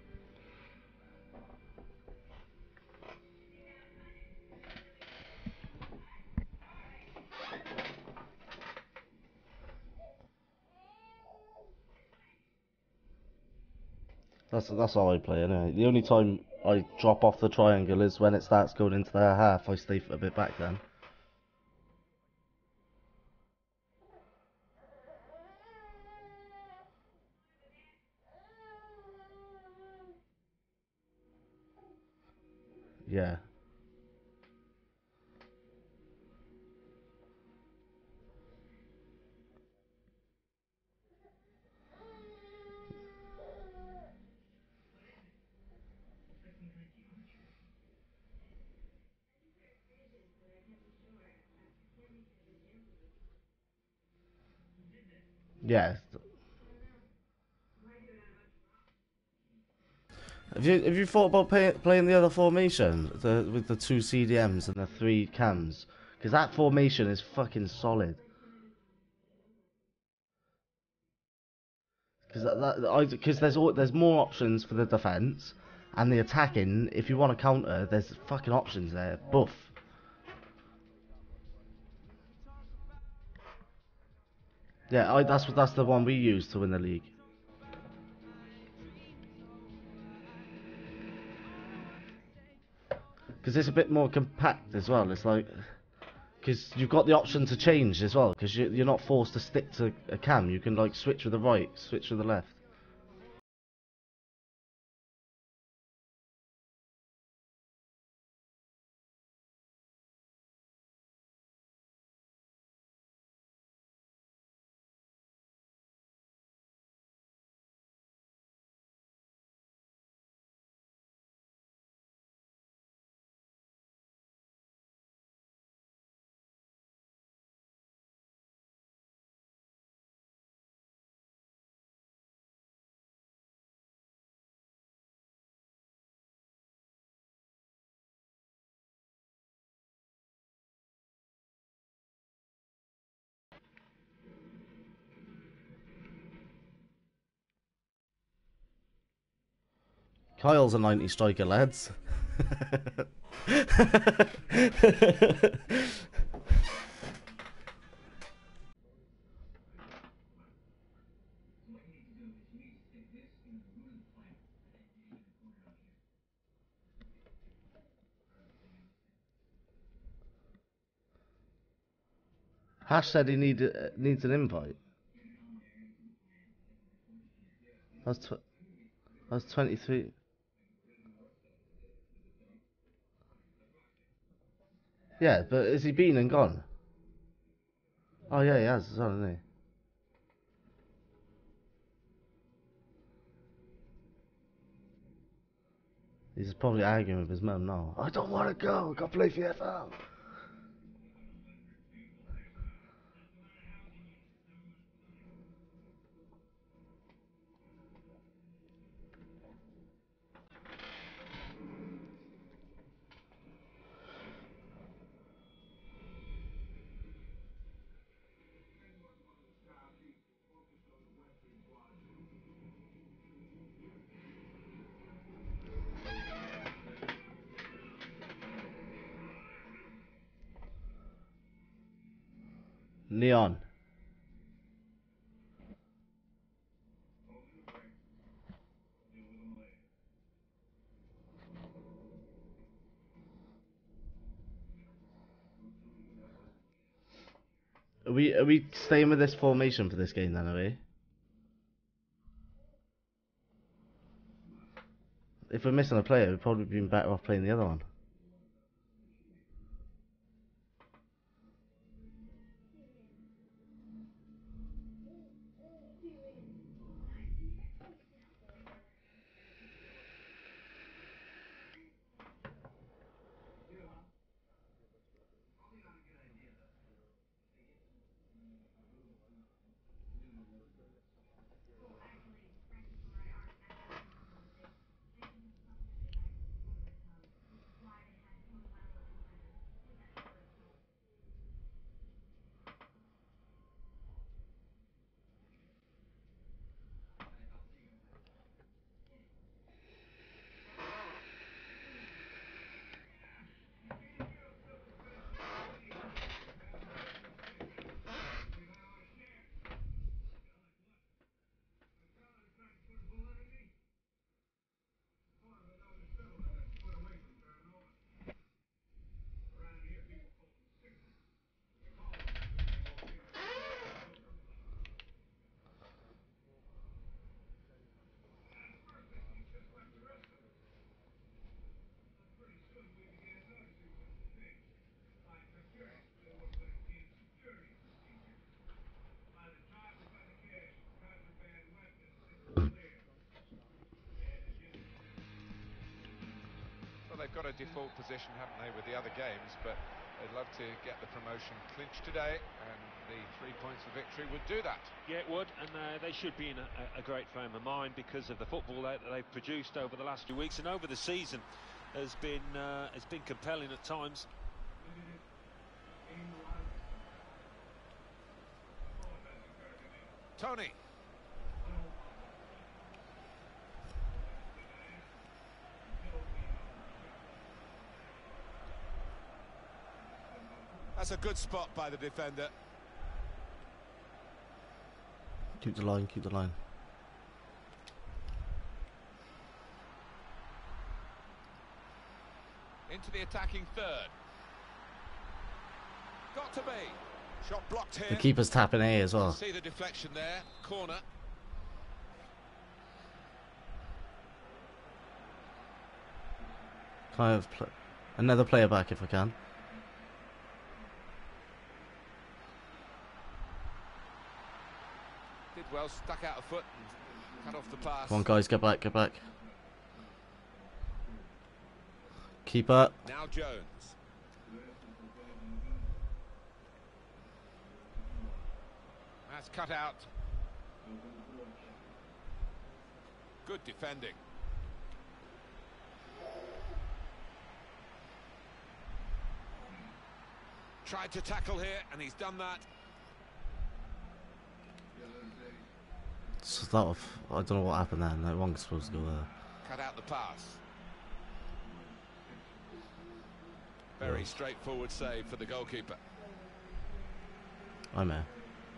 That's that's how I play anyway. The only time I drop off the triangle is when it starts going into their half. I stay a bit back then. Yeah. Yeah. Have you have you thought about pay, playing the other formation, the with the two C D Ms and the three cams? Because that formation is fucking solid. Because that, that, because there's all, there's more options for the defense and the attacking. If you want to counter, there's fucking options there. Buff. Yeah, I, that's that's the one we use to win the league. Because it's a bit more compact as well. It's like, because you've got the option to change as well. Because you, you're not forced to stick to a cam. You can like switch with the right, switch with the left. Kyle's a ninety striker, lads. Hash said he need, uh, needs an invite. That's tw that's twenty-three. Yeah, but has he been and gone? Oh yeah, he has as well, hasn't he? He's probably arguing with his mum now. I don't want to go. I got to play for the F L. Neon. Are we are we staying with this formation for this game then, are we? If we're missing a player, we'd probably been better off playing the other one. they've got a default position, haven't they, with the other games, but they'd love to get the promotion clinched today, and the three points of victory would do that. Yeah, it would, and uh, they should be in a, a great frame of mind because of the football that they've produced over the last few weeks and over the season has been uh, has been compelling at times. Tony. That's a good spot by the defender. Keep the line, keep the line. Into the attacking third. Got to be. Shot blocked here. The keeper's tapping A as well. See the deflection there. Corner. Can I have pl another player back if I can? Did well, stuck out a foot and cut off the pass. Come on, guys, get back, get back. Keeper. Now Jones. That's cut out. Good defending. Tried to tackle here, and he's done that. So that off. I don't know what happened there. No one's supposed to go there. Cut out the pass. Very straightforward save for the goalkeeper. I'm there.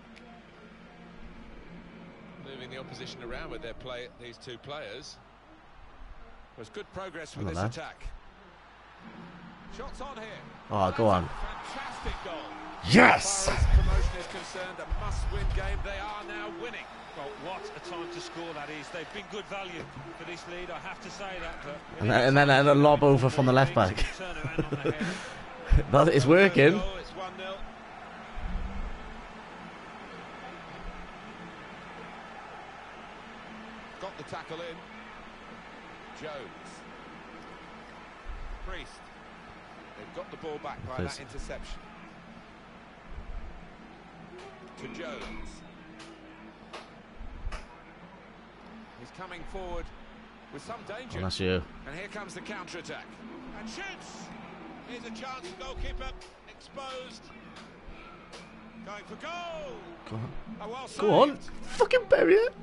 Moving the opposition around with their play, these two players. There's good progress with Hello this there. attack. Shots on here. Oh, go on. Fantastic goal. Yes! As far as promotion is concerned, a must-win game. They are now winning. Well, what a time to score that is. They've been good value for this lead, I have to say that. But And then, and then and a lob over from the left back. Turn around on the head. That is working. Goal, it's one nil. Got the tackle in. Jones. Priest. They've got the ball back by Please. that interception. To Jones. He's coming forward with some danger. Oh, that's you. And here comes the counter-attack. And shoots! Here's a chance, goalkeeper exposed. Going for goal! Go on. Oh, well Go on. saved. Fucking bury it.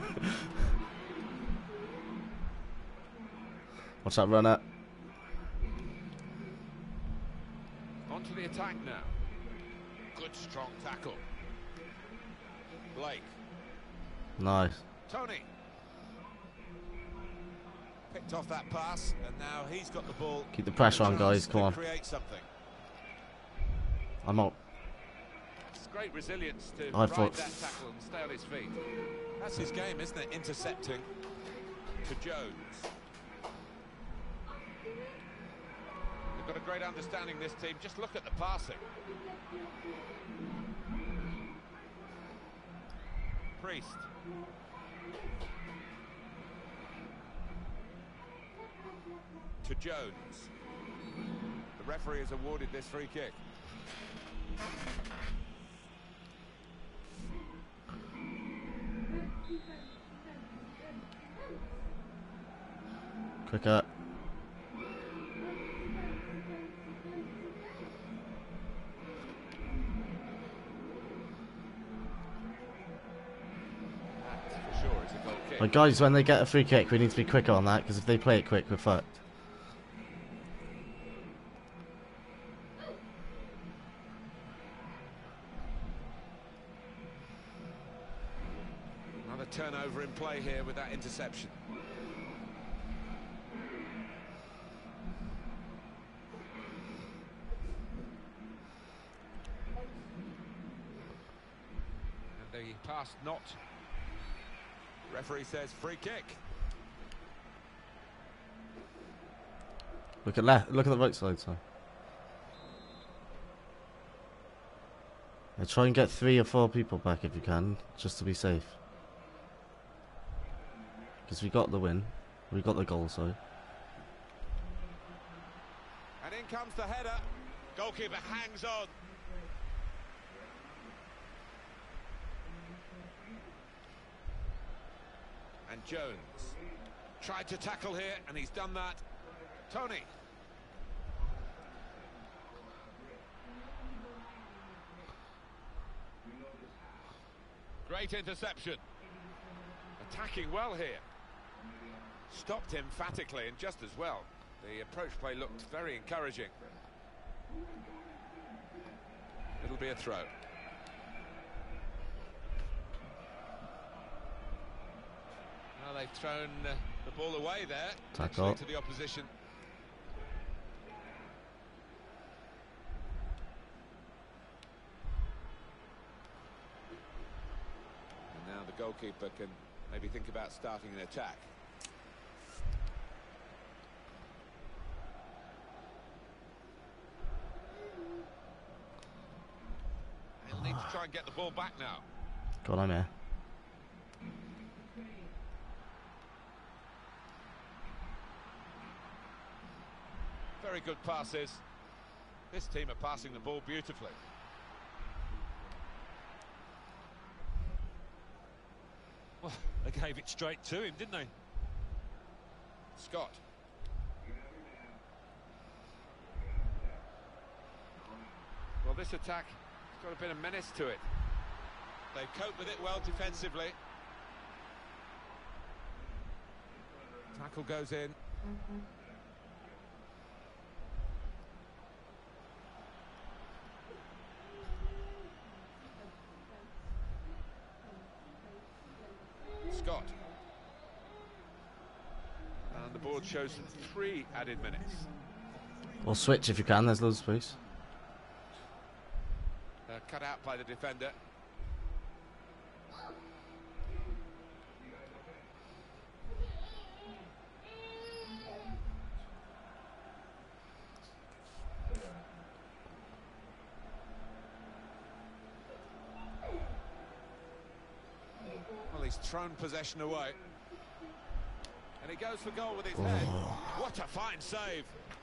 What's that run at? On to the attack now. Good strong tackle. Blake. Nice. Tony. Picked off that pass, and now he's got the ball. Keep the pressure on, guys. Chance Come to on. Create something. I'm out. It's great resilience to I ride thought- that tackle and stay on his feet. That's his game, isn't it? Intercepting to Jones. They've got a great understanding, this team. Just look at the passing. Priest. To Jones. The referee has awarded this free kick. Quicker. For sure, it's a goal kick. But guys, when they get a free kick, we need to be quicker on that, because if they play it quick, we're fucked. Another turnover in play here with that interception. And the pass not. Referee says free kick. Look at left. Look at the right side, sir. Yeah, try and get three or four people back if you can, just to be safe. Because we got the win. We got the goal, sorry. comes the header. Goalkeeper hangs on. And Jones tried to tackle here, and he's done that. Tony. Great interception. Attacking well here. Stopped emphatically and just as well. The approach play looked very encouraging. It'll be a throw. Well, they've thrown uh, the ball away there, actually, to the opposition. And now the goalkeeper can maybe think about starting an attack. He'll need to try and get the ball back now. Go on, man. Very good passes. This team are passing the ball beautifully. Well, they gave it straight to him, didn't they? Scott. Well, this attack has got a bit of menace to it. They've coped with it well defensively. Tackle goes in. Scott. And the board shows three added minutes. Or switch if you can, there's loads of space. Uh, cut out by the defender. Well, he's thrown possession away. And he goes for goal with his oh. head. What a fine save.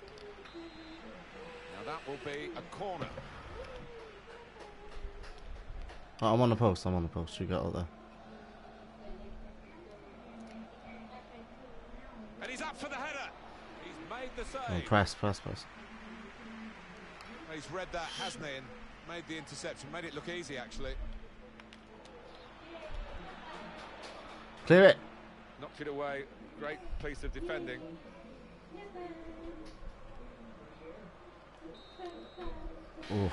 Now that will be a corner. Oh, I'm on the post, I'm on the post. You got it there. And he's up for the header. He's made the save. Oh, press, press, press. He's read that, hasn't he, and made the interception. Made it look easy, actually. Clear it. Knocked it away. Great piece of defending. Oof.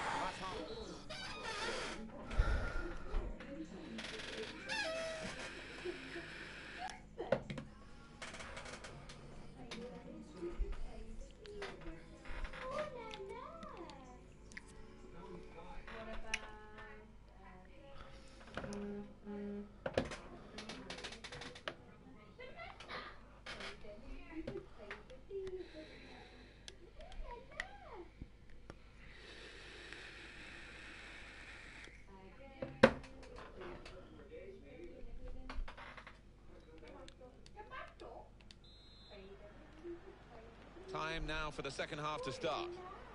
Time now for the second half to start.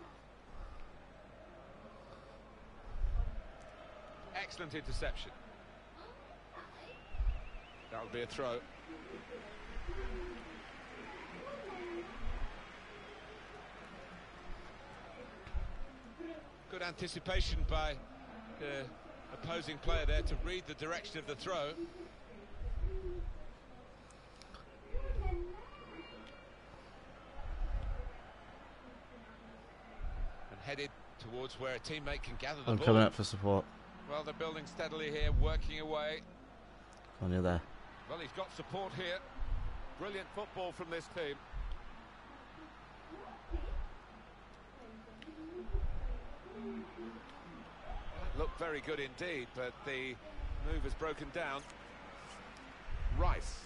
Excellent interception. That'll be a throw. Good anticipation by the opposing player there to read the direction of the throw. Headed towards where a teammate can gather the I'm ball. coming up for support. Well, they're building steadily here, working away. On you there. Well, he's got support here. Brilliant football from this team. Looked very good indeed, but the move has broken down. Rice.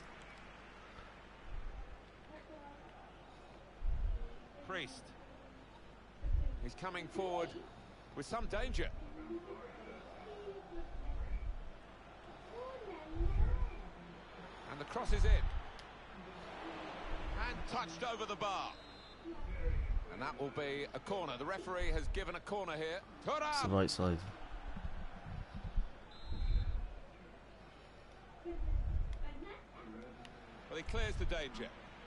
Priest. He's coming forward with some danger. And the cross is in. And touched over the bar. And that will be a corner. The referee has given a corner here. It's the right side. Well, he clears the danger.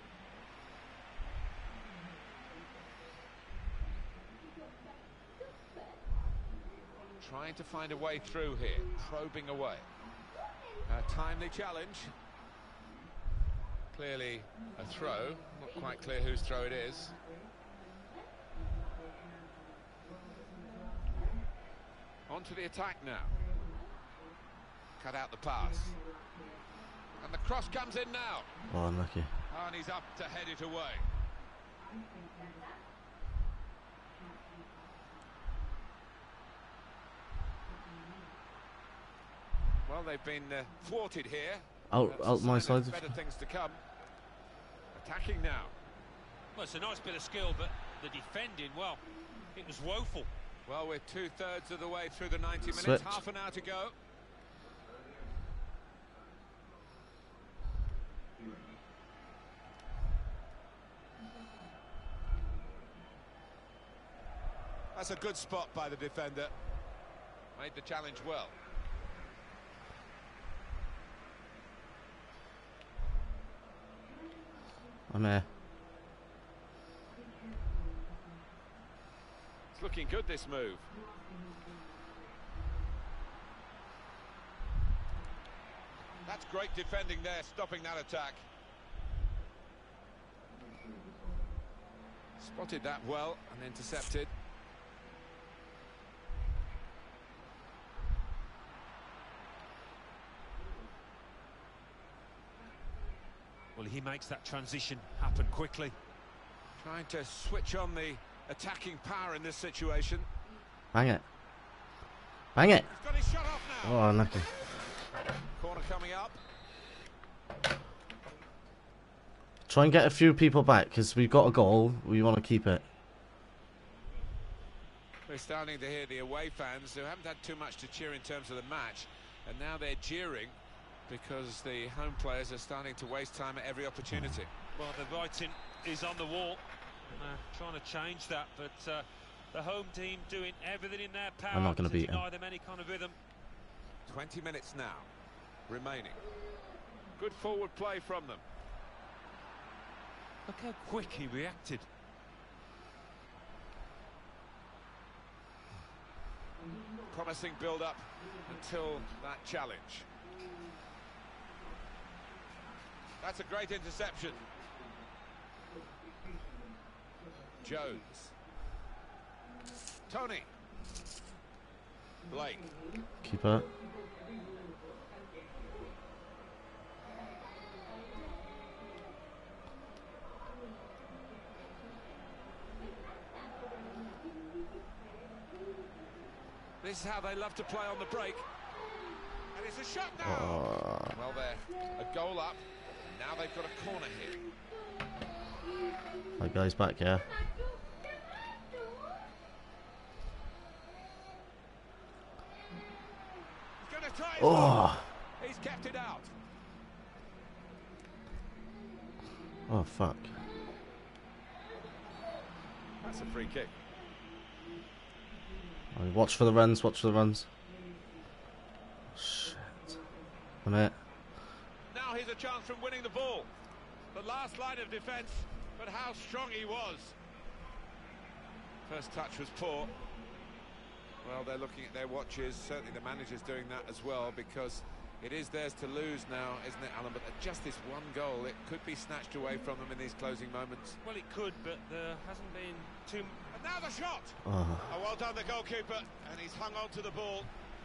Trying to find a way through here, probing away. A timely challenge. Clearly a throw. Not quite clear whose throw it is. On to the attack now. Cut out the pass. And the cross comes in now. Oh, unlucky. And he's up to head it away. Well, they've been uh, thwarted here. Out, That's out my side. better things to come. Attacking now. Well, it's a nice bit of skill, but the defending, well, it was woeful. Well, we're two-thirds of the way through the ninety minutes, Switch. half an hour to go. That's a good spot by the defender. Made the challenge well. I'm there. It's looking good, this move. That's great defending there, stopping that attack. Spotted that well and intercepted. Well, he makes that transition happen quickly. Trying to switch on the attacking power in this situation. Bang it. Bang it. He's got his shot off now. Oh, unlucky. Corner coming up. Try and get a few people back, because we've got a goal. We want to keep it. We're starting to hear the away fans who haven't had too much to cheer in terms of the match, and now they're jeering because the home players are starting to waste time at every opportunity. Well, the writing is on the wall. Uh, trying to change that, but uh, the home team doing everything in their power I'm not gonna to beat deny him. them any kind of rhythm. twenty minutes now remaining. Good forward play from them. Look how quick he reacted. Promising build-up until that challenge. That's a great interception. Jones. Tony. Blake. Keeper. This is how they love to play on the break. And it's a shot now. Oh. Well, they're a goal up. Now they've got a corner here. That guy's back, yeah. He's going to try his Oh. ball. He's kept it out. Oh, fuck. That's a free kick. Oh, watch for the runs, watch for the runs. Shit. A minute. Now here's a chance from winning the ball. The last line of defence, but how strong he was. First touch was poor. Well, they're looking at their watches. Certainly the manager's doing that as well, because it is theirs to lose now, isn't it, Alan? But just this one goal, it could be snatched away from them in these closing moments. Well, it could, but there hasn't been too... And now the shot! Oh. Oh, well done, the goalkeeper, and he's hung on to the ball.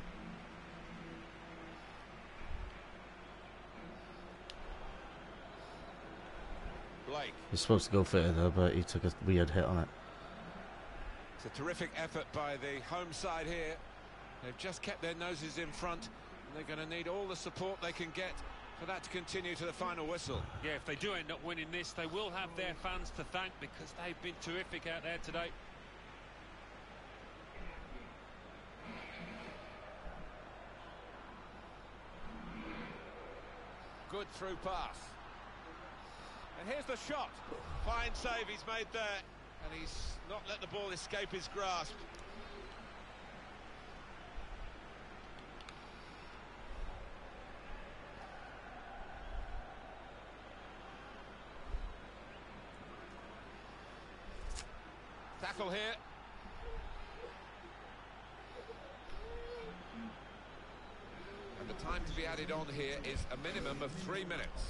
Blake. He's supposed to go further, but he took a weird hit on it. It's a terrific effort by the home side here. They've just kept their noses in front, and they're going to need all the support they can get for that to continue to the final whistle. Yeah, if they do end up winning this, they will have their fans to thank, because they've been terrific out there today. Good through pass. And here's the shot. Fine save he's made there. And he's not let the ball escape his grasp. Tackle here. And the time to be added on here is a minimum of three minutes.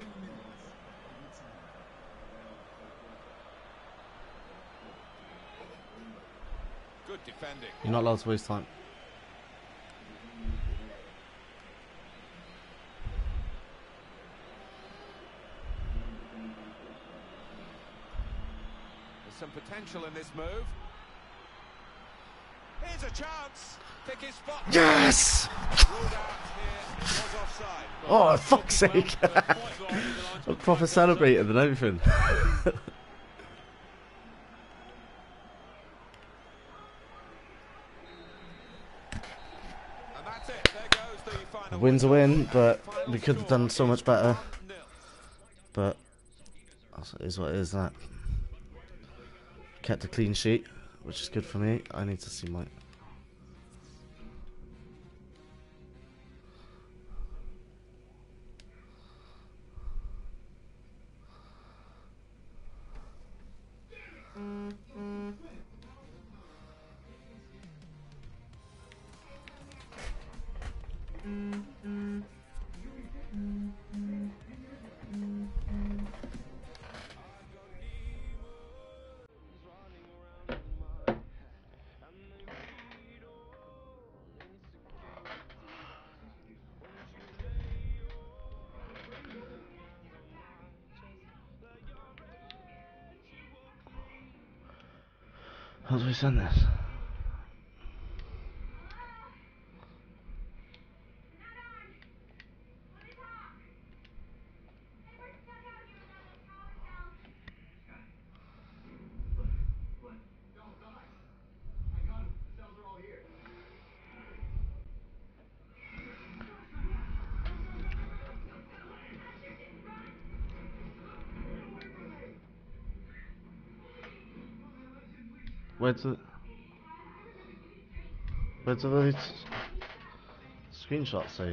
Good defending. You're not allowed to waste time. There's some potential in this move. Here's a chance. Pick his spot. Yes! Ruled out here. It was offside. Oh, fuck's sake! I'm proper celebrating and everything. And that's it. There goes the final. A win's a win, but we could have done so much better. But it is what it is, that. Kept a clean sheet, which is good for me. I need to see my... How do we send this? Where's the... Where's the screenshot save?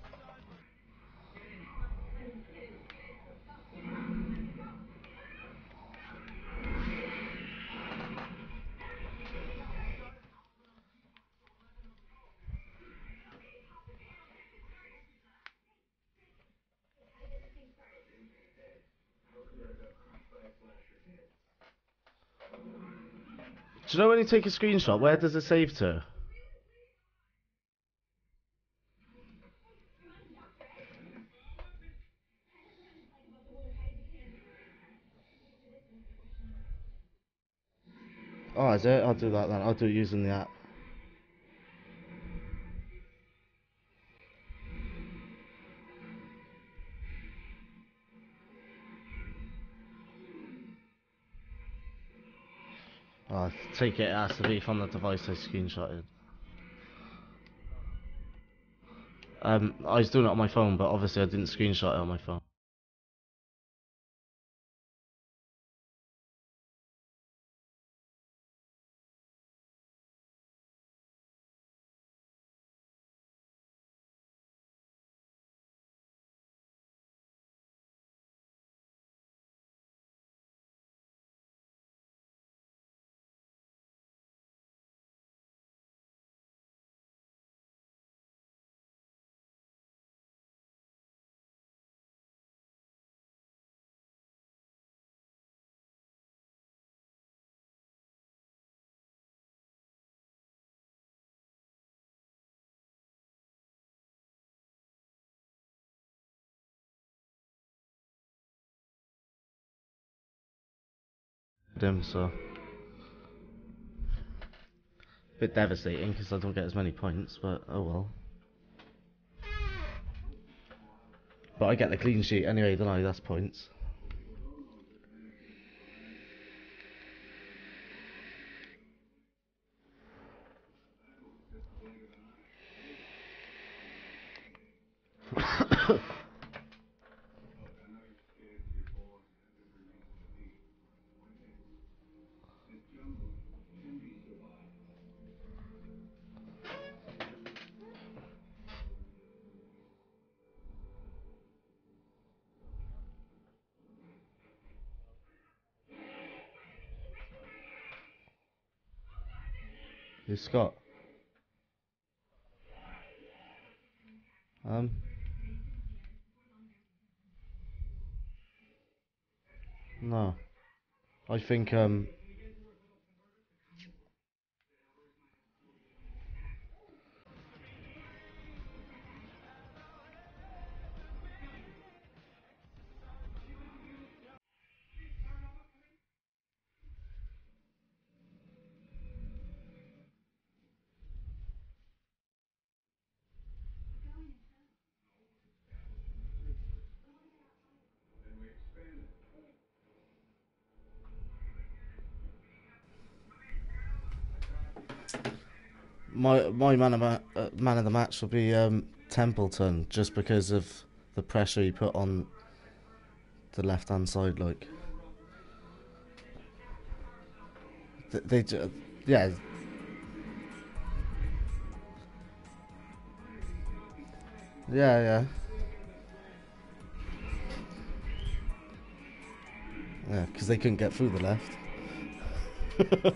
Do you know when you take a screenshot, where does it save to? Oh, is it? I'll do that then. I'll do it using the app. Oh, I take it, it has to be from the device I screenshotted. Um, I was doing it on my phone, but obviously I didn't screenshot it on my phone. Him, so bit devastating because I don't get as many points, but oh well. But I get the clean sheet anyway, don't I? That's points. Who's Scott? Um. No. I think um. My my man of ma- uh, man of the match will be um, Templeton, just because of the pressure he put on the left hand side. Like Th- they, ju- yeah, yeah, yeah, yeah, because they couldn't get through the left.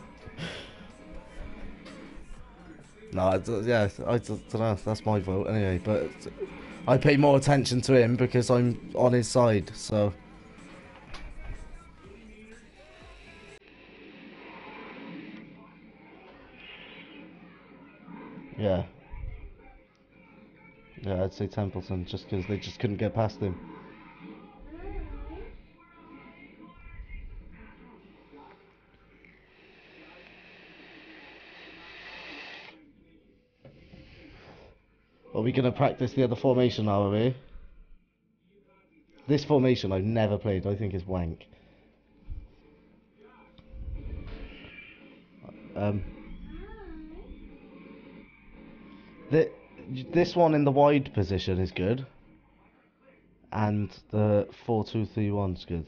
No, I d- yeah, I d- don't know. That's my vote anyway. But I pay more attention to him because I'm on his side. So yeah, yeah, I'd say Templeton just because they just couldn't get past him. Are we gonna practice the other formation now, are we? This formation I've never played. I think it's wank. Um, the, this one in the wide position is good, and the four two three one's good.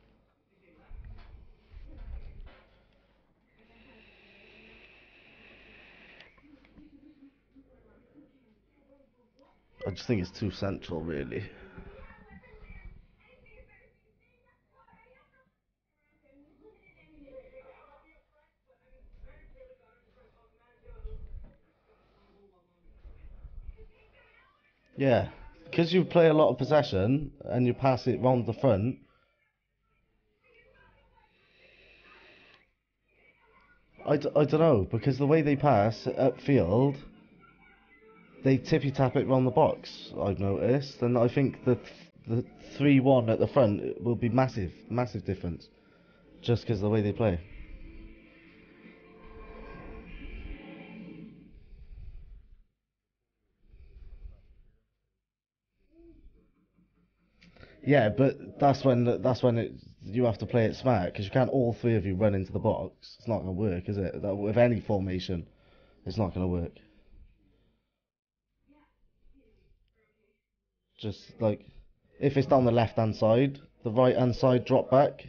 I just think it's too central, really. Yeah, because you play a lot of possession and you pass it round the front. I, d- I don't know, because the way they pass upfield, they tippy tap it round the box, I've noticed, and I think the th- the three one at the front will be massive, massive difference, just because of the way they play. Yeah, but that's when that's when it, you have to play it smart, because you can't all three of you run into the box. It's not going to work, is it? That, with any formation, it's not going to work. Just like if it's down the left hand side, the right hand side drop back.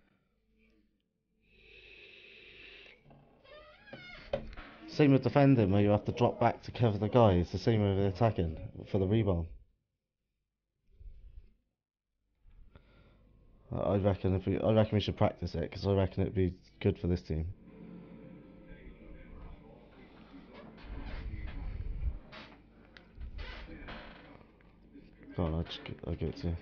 Same with defending, where you have to drop back to cover the guy. It's the same with attacking for the rebound. I reckon if we, I reckon we should practice it, because I reckon it'd be good for this team. Go on, I'll, just, I'll give it to you.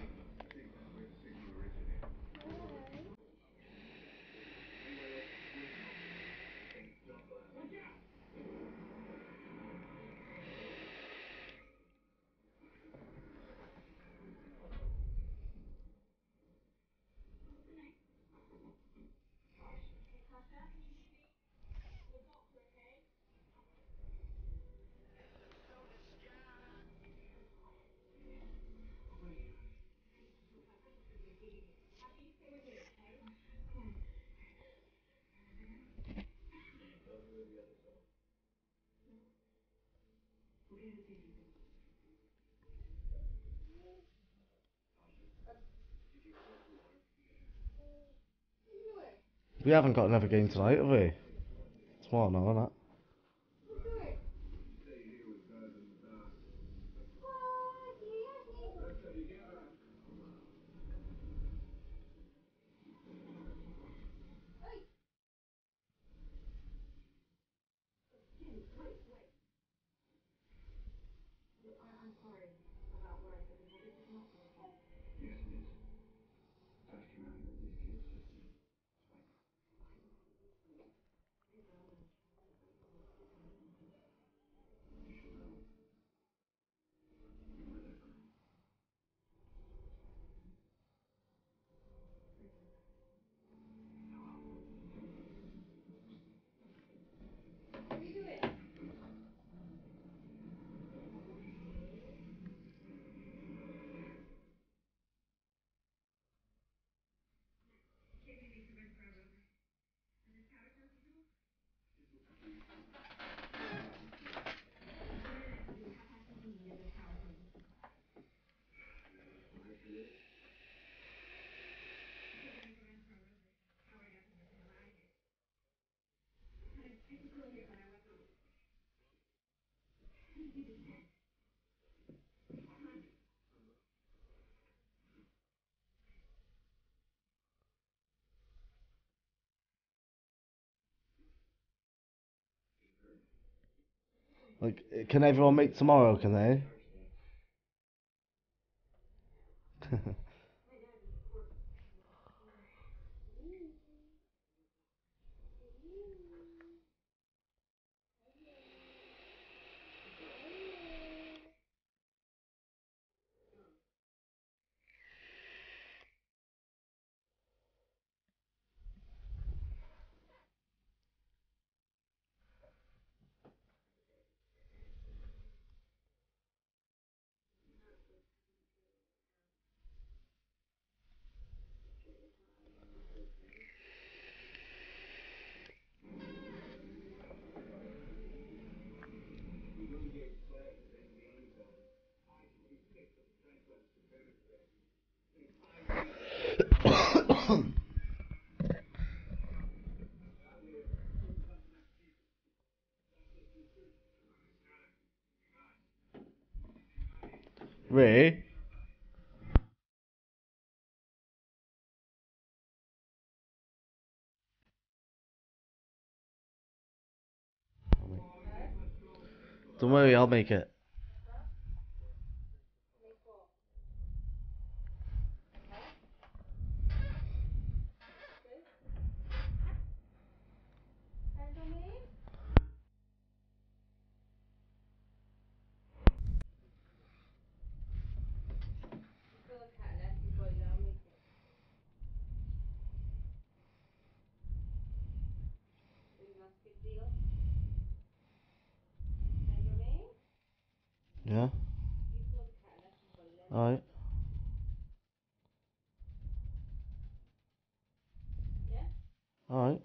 We haven't got another game tonight, have we? Tomorrow, no, isn't it? Like, can everyone meet tomorrow? Can they? Ray? Don't worry, I'll make it. Yeah? Alright. Alright.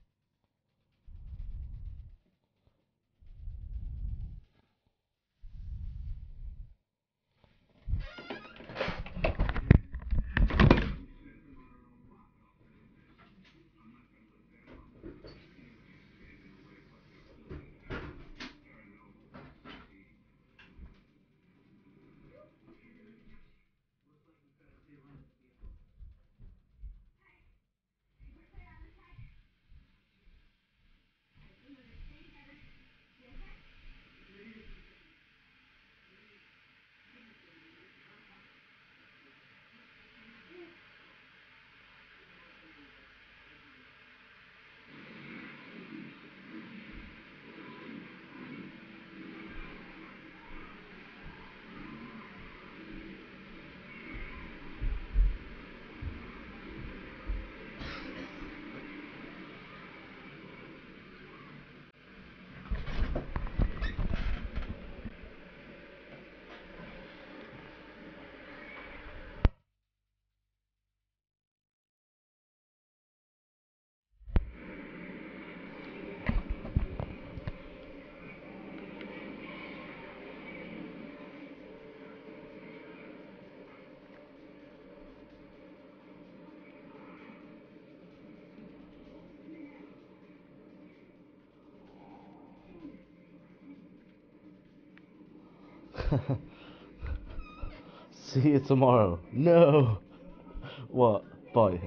See you tomorrow. No! What? Boy.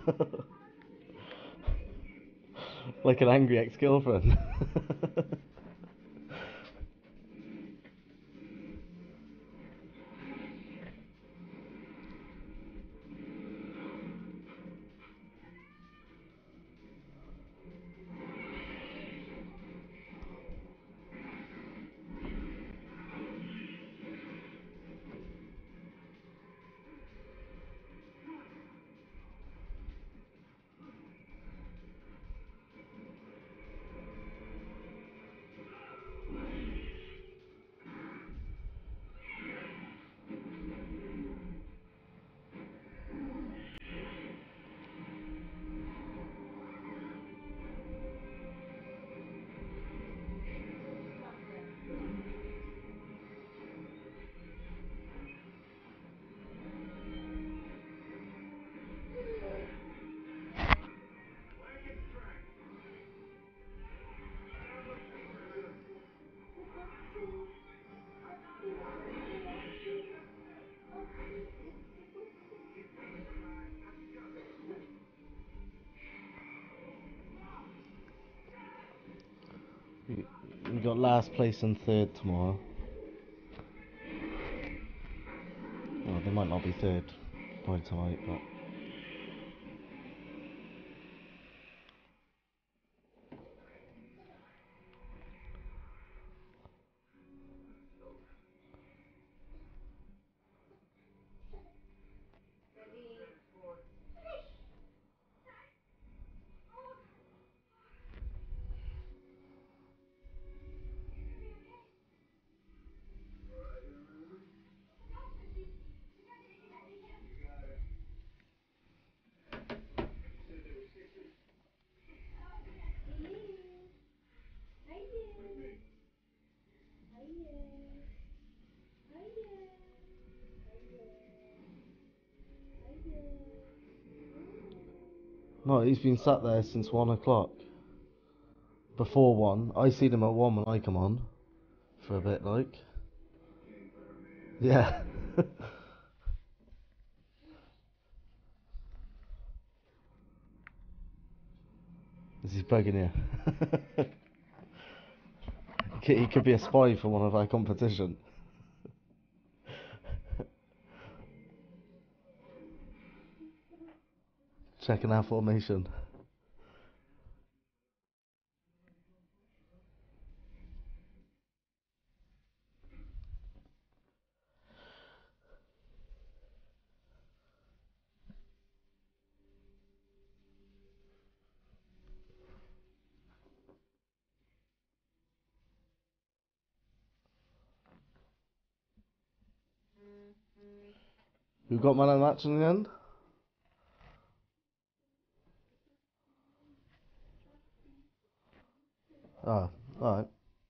Like an angry ex-girlfriend. We got last place and third tomorrow. Well, they might not be third by tonight, but. No, he's been sat there since one o'clock. Before one. I seen him at one when I come on. For a bit, like. Yeah. Is he bugging you? He could be a spy for one of our competition. Checking our formation. Who got man of the match in the end? Oh, alright.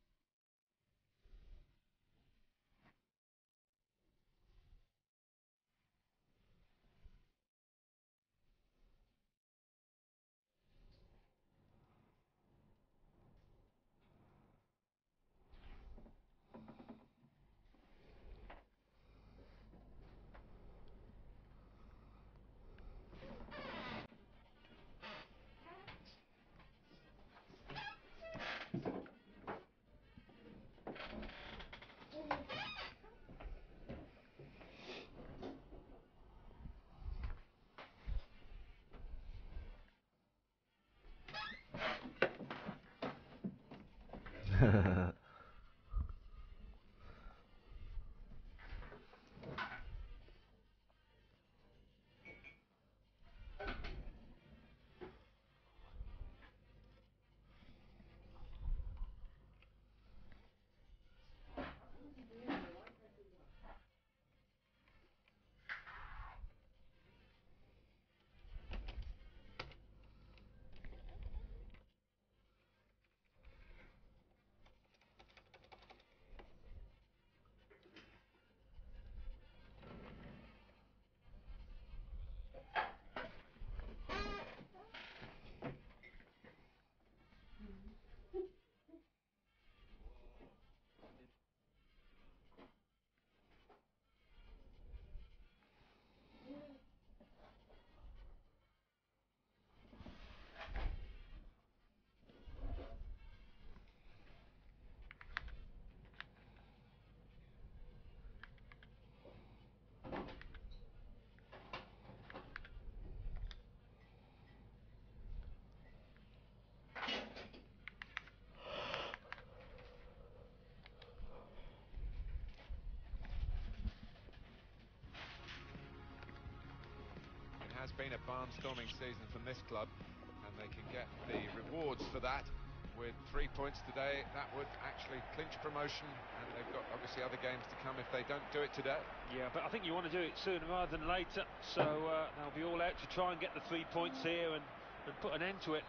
It has been a barnstorming season from this club, and they can get the rewards for that. With three points today, that would actually clinch promotion, and they've got obviously other games to come if they don't do it today. Yeah, but I think you want to do it sooner rather than later, so uh, they'll be all out to try and get the three points here and, and put an end to it.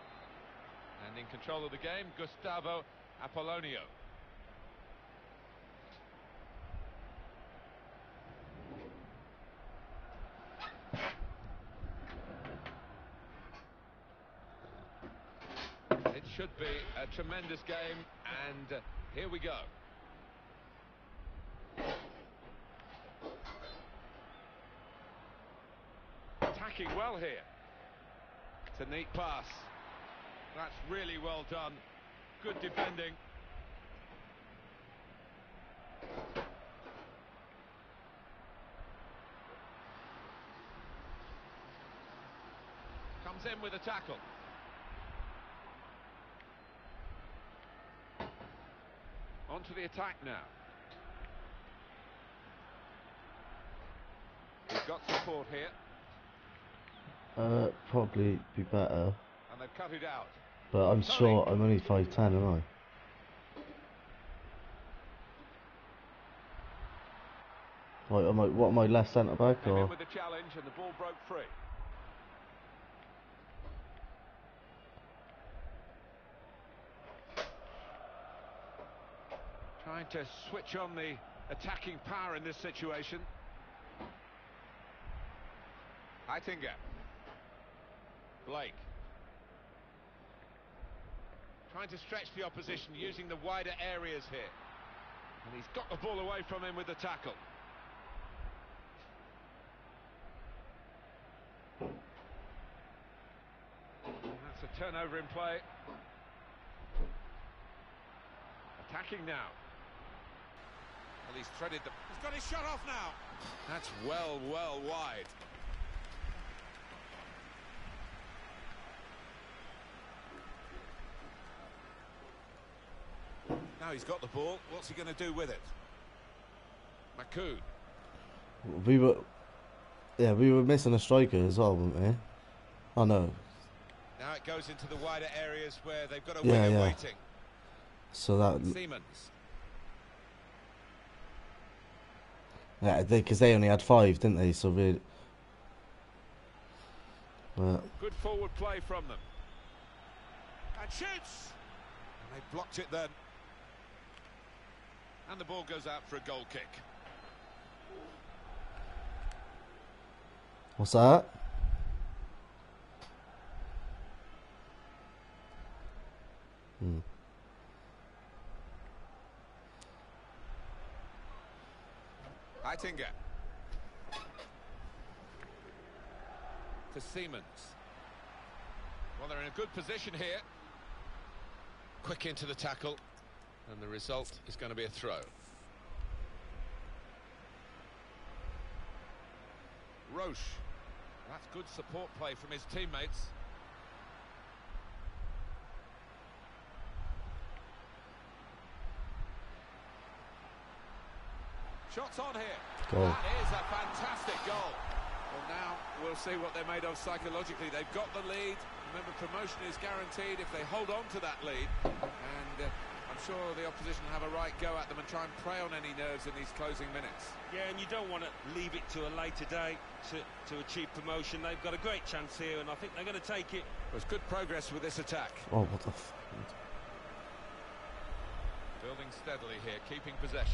And in control of the game, Gustavo Apollonio. It should be a tremendous game, and uh, here we go. Attacking well here. It's a neat pass. That's really well done. Good defending. Comes in with a tackle. On to the attack now. He's got support here. Uh, probably be better. And they've cut it out. But I'm Tony. short, I'm only five ten, am I? Like, am I, what am I, left centre back Came in or? with the challenge and the ball broke free. Trying to switch on the attacking power in this situation. Heitinga. Blake. Trying to stretch the opposition using the wider areas here. And he's got the ball away from him with the tackle. And that's a turnover in play. Attacking now. Well, he's threaded the... He's got his shot off now. That's well, well wide. Now he's got the ball. What's he going to do with it? Makoun. We were, yeah, we were missing a striker as well, weren't we? Oh no. Now it goes into the wider areas where they've got a Yeah, winger yeah. waiting. So that, Siemens. yeah, because they, they only had five, didn't they? So we. But Good forward play from them. And shoots! And they blocked it then. And the ball goes out for a goal kick. what's that? Hmm. Heitinga. To Siemens. Well, they're in a good position here. Quick into the tackle. And the result is going to be a throw. Roche. That's good support play from his teammates. Shots on here. Goal. That is a fantastic goal. Well, now we'll see what they're made of psychologically. They've got the lead. Remember, promotion is guaranteed if they hold on to that lead. And uh, I'm sure the opposition will have a right go at them and try and prey on any nerves in these closing minutes. Yeah, and you don't want to leave it to a later day to, to achieve promotion. They've got a great chance here, and I think they're going to take it. There's good progress with this attack. Oh, what the f... Building steadily here, keeping possession.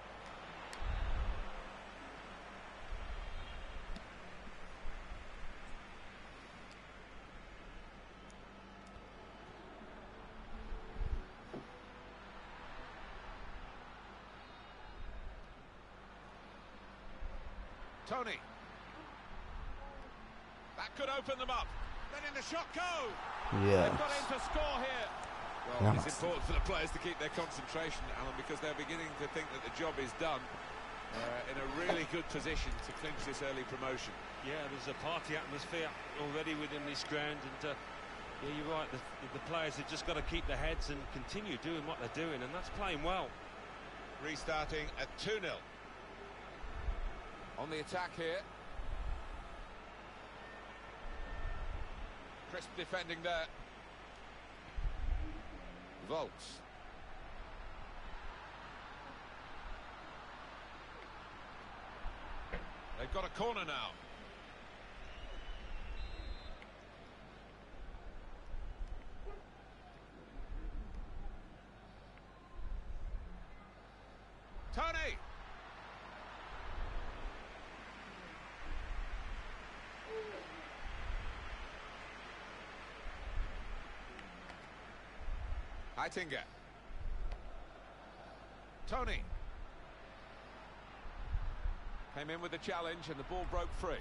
Tony. That could open them up. Then in the shot go. Yeah. They've got in to score here. Well, Yeah. it's important for the players to keep their concentration, Alan, because they're beginning to think that the job is done. Uh, in a really good position to clinch this early promotion. Yeah, there's a party atmosphere already within this ground, and uh, yeah, you're right, the, the players have just got to keep their heads and continue doing what they're doing, and that's playing well. Restarting at two nil. On the attack here. Crisp defending there. Volts. They've got a corner now. Tony! Heitinga. Tony. Came in with the challenge and the ball broke free.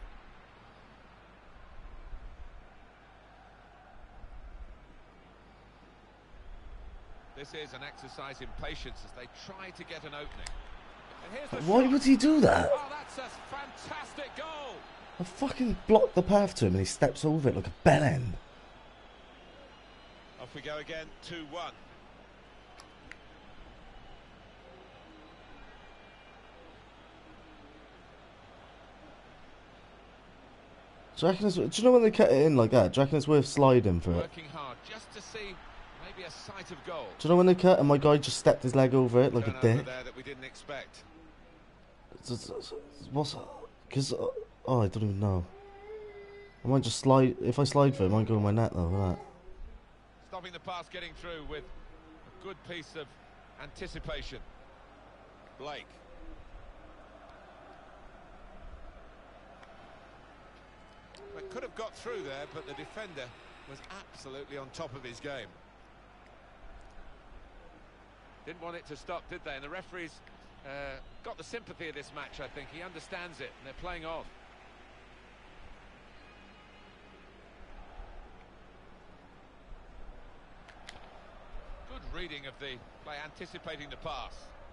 This is an exercise in patience as they try to get an opening. Why would he do that? Oh, that's a fantastic goal. I fucking blocked the path to him and he steps over it like a bell end. Off we go again, two one. Do you reckon it's, do you know when they cut it in like that? Do you reckon it's worth sliding for it? Working hard just to see maybe a sight of goal. Do you know when they cut and my guy just stepped his leg over it like a Turnover dick? there that we didn't expect. What's because uh, oh I don't even know. I might just slide. If I slide for it, it might go in my net though. Like that. Stopping the pass getting through with a good piece of anticipation. Blake. Well, could have got through there, but the defender was absolutely on top of his game. Didn't want it to stop, did they? And the referees uh, got the sympathy of this match, I think. He understands it, and they're playing on. Good reading of the play, anticipating the pass.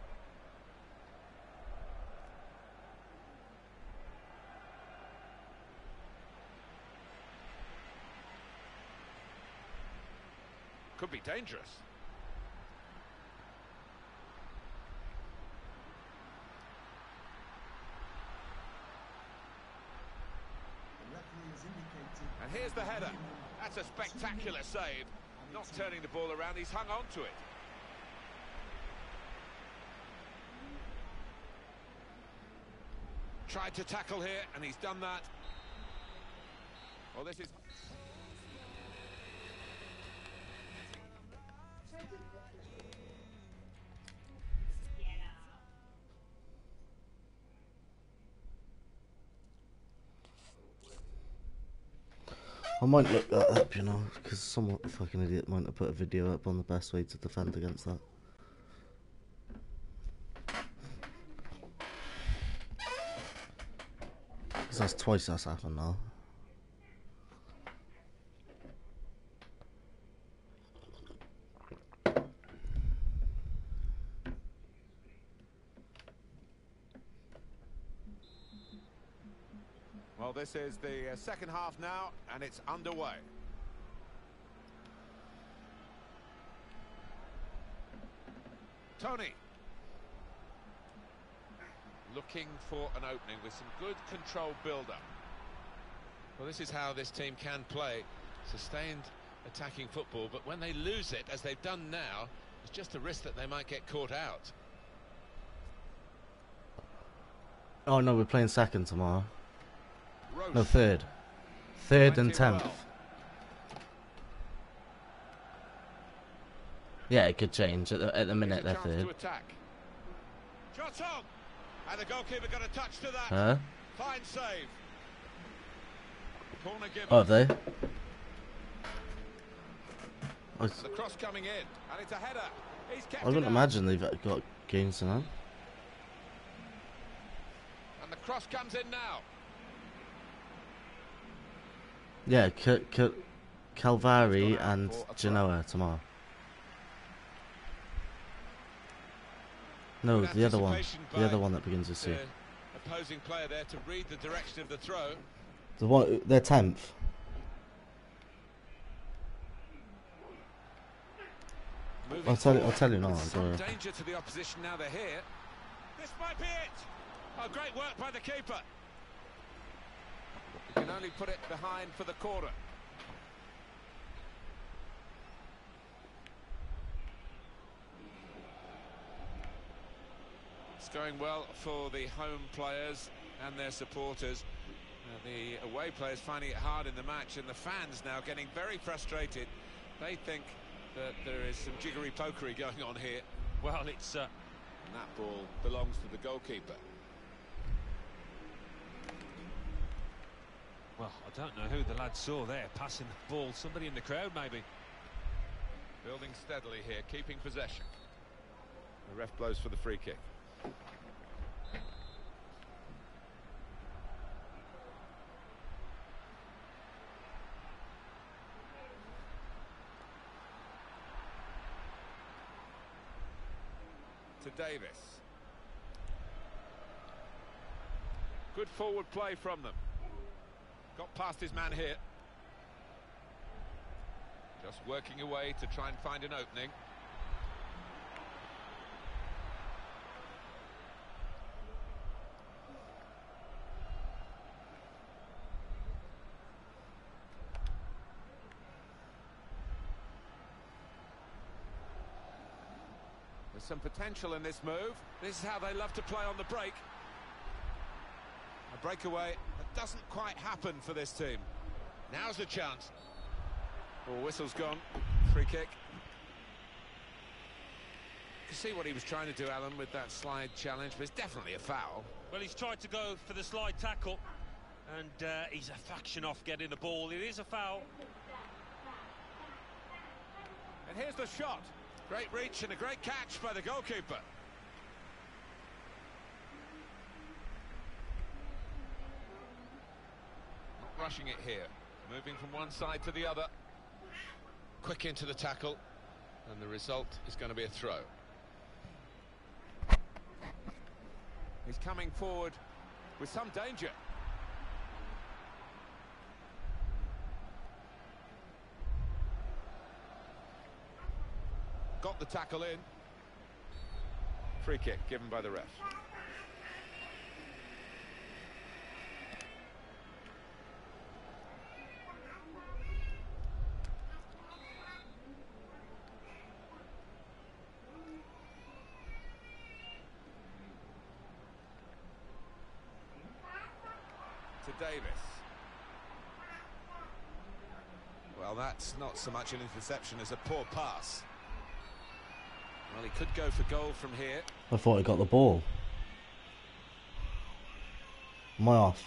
Could be dangerous. And here's the header. That's a spectacular save. Not turning the ball around, he's hung on to it. Tried to tackle here, and he's done that. Well, this is... I might look that up, you know, because some fucking idiot might have put a video up on the best way to defend against that. Because that's twice that's happened now. Well, this is the uh, second half now, and it's underway. Tony. Looking for an opening with some good controlled build-up. Well, this is how this team can play. Sustained attacking football, but when they lose it, as they've done now, it's just a risk that they might get caught out. Oh no, we're playing second tomorrow. Roche. No, third. Third and tenth. Well. Yeah, it could change. At the, at the minute, they're third. To attack. Shot on! And the goalkeeper got a touch to that. Huh? Fine save. Corner given. Oh, have they? I, The cross coming in, and it's a header. He's kept I wouldn't it up. imagine they've got games tonight. And the cross comes in now. Yeah, K K Calvary and Genoa tomorrow. No, Good the other one. anticipation The by other one that begins with C. the opposing player there to read the direction of the throw. The one, they're tenth. Moving I'll tell you. I'll forward tell you now. with some Don't worry. danger to the opposition now they're here. This might be it. Oh, great work by the keeper. You can only put it behind for the corner. It's going well for the home players and their supporters. Uh, the away players finding it hard in the match, and the fans now getting very frustrated. They think that there is some jiggery-pokery going on here. Well, it's... Uh... And that ball belongs to the goalkeeper. Well, I don't know who the lad saw there, passing the ball. Somebody in the crowd, maybe. Building steadily here, keeping possession. The ref blows for the free kick. To Davis. Good forward play from them. Got past his man here. Just working away to try and find an opening. There's some potential in this move. This is how they love to play on the break. A breakaway that doesn't quite happen for this team. Now's the chance. Oh, whistle's gone. Free kick. You can see what he was trying to do, Alan, with that slide challenge, but it's definitely a foul. Well, he's tried to go for the slide tackle, and uh, he's a fraction off getting the ball. It is a foul. And here's the shot. Great reach and a great catch by the goalkeeper. Not rushing it here. Moving from one side to the other. Quick into the tackle. And the result is going to be a throw. He's coming forward with some danger. Got the tackle in. Free kick given by the ref. To Davis. Well, that's not so much an interception as a poor pass. Well, he could go for goal from here. I thought he got the ball. Am I off?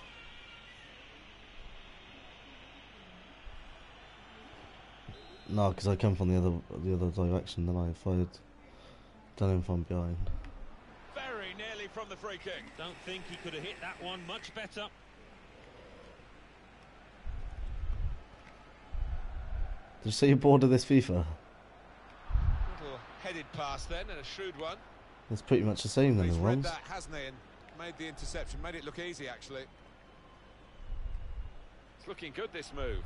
No, because I came from the other the other direction than I if I had done him from behind. Very nearly from the free kick. Don't think he could have hit that one much better. Did you see you're bored of this FIFA? Little headed pass then, and a shrewd one. It's pretty much the same than He's the read ones. that, hasn't he, and made the interception, made it look easy actually. It's looking good, this move.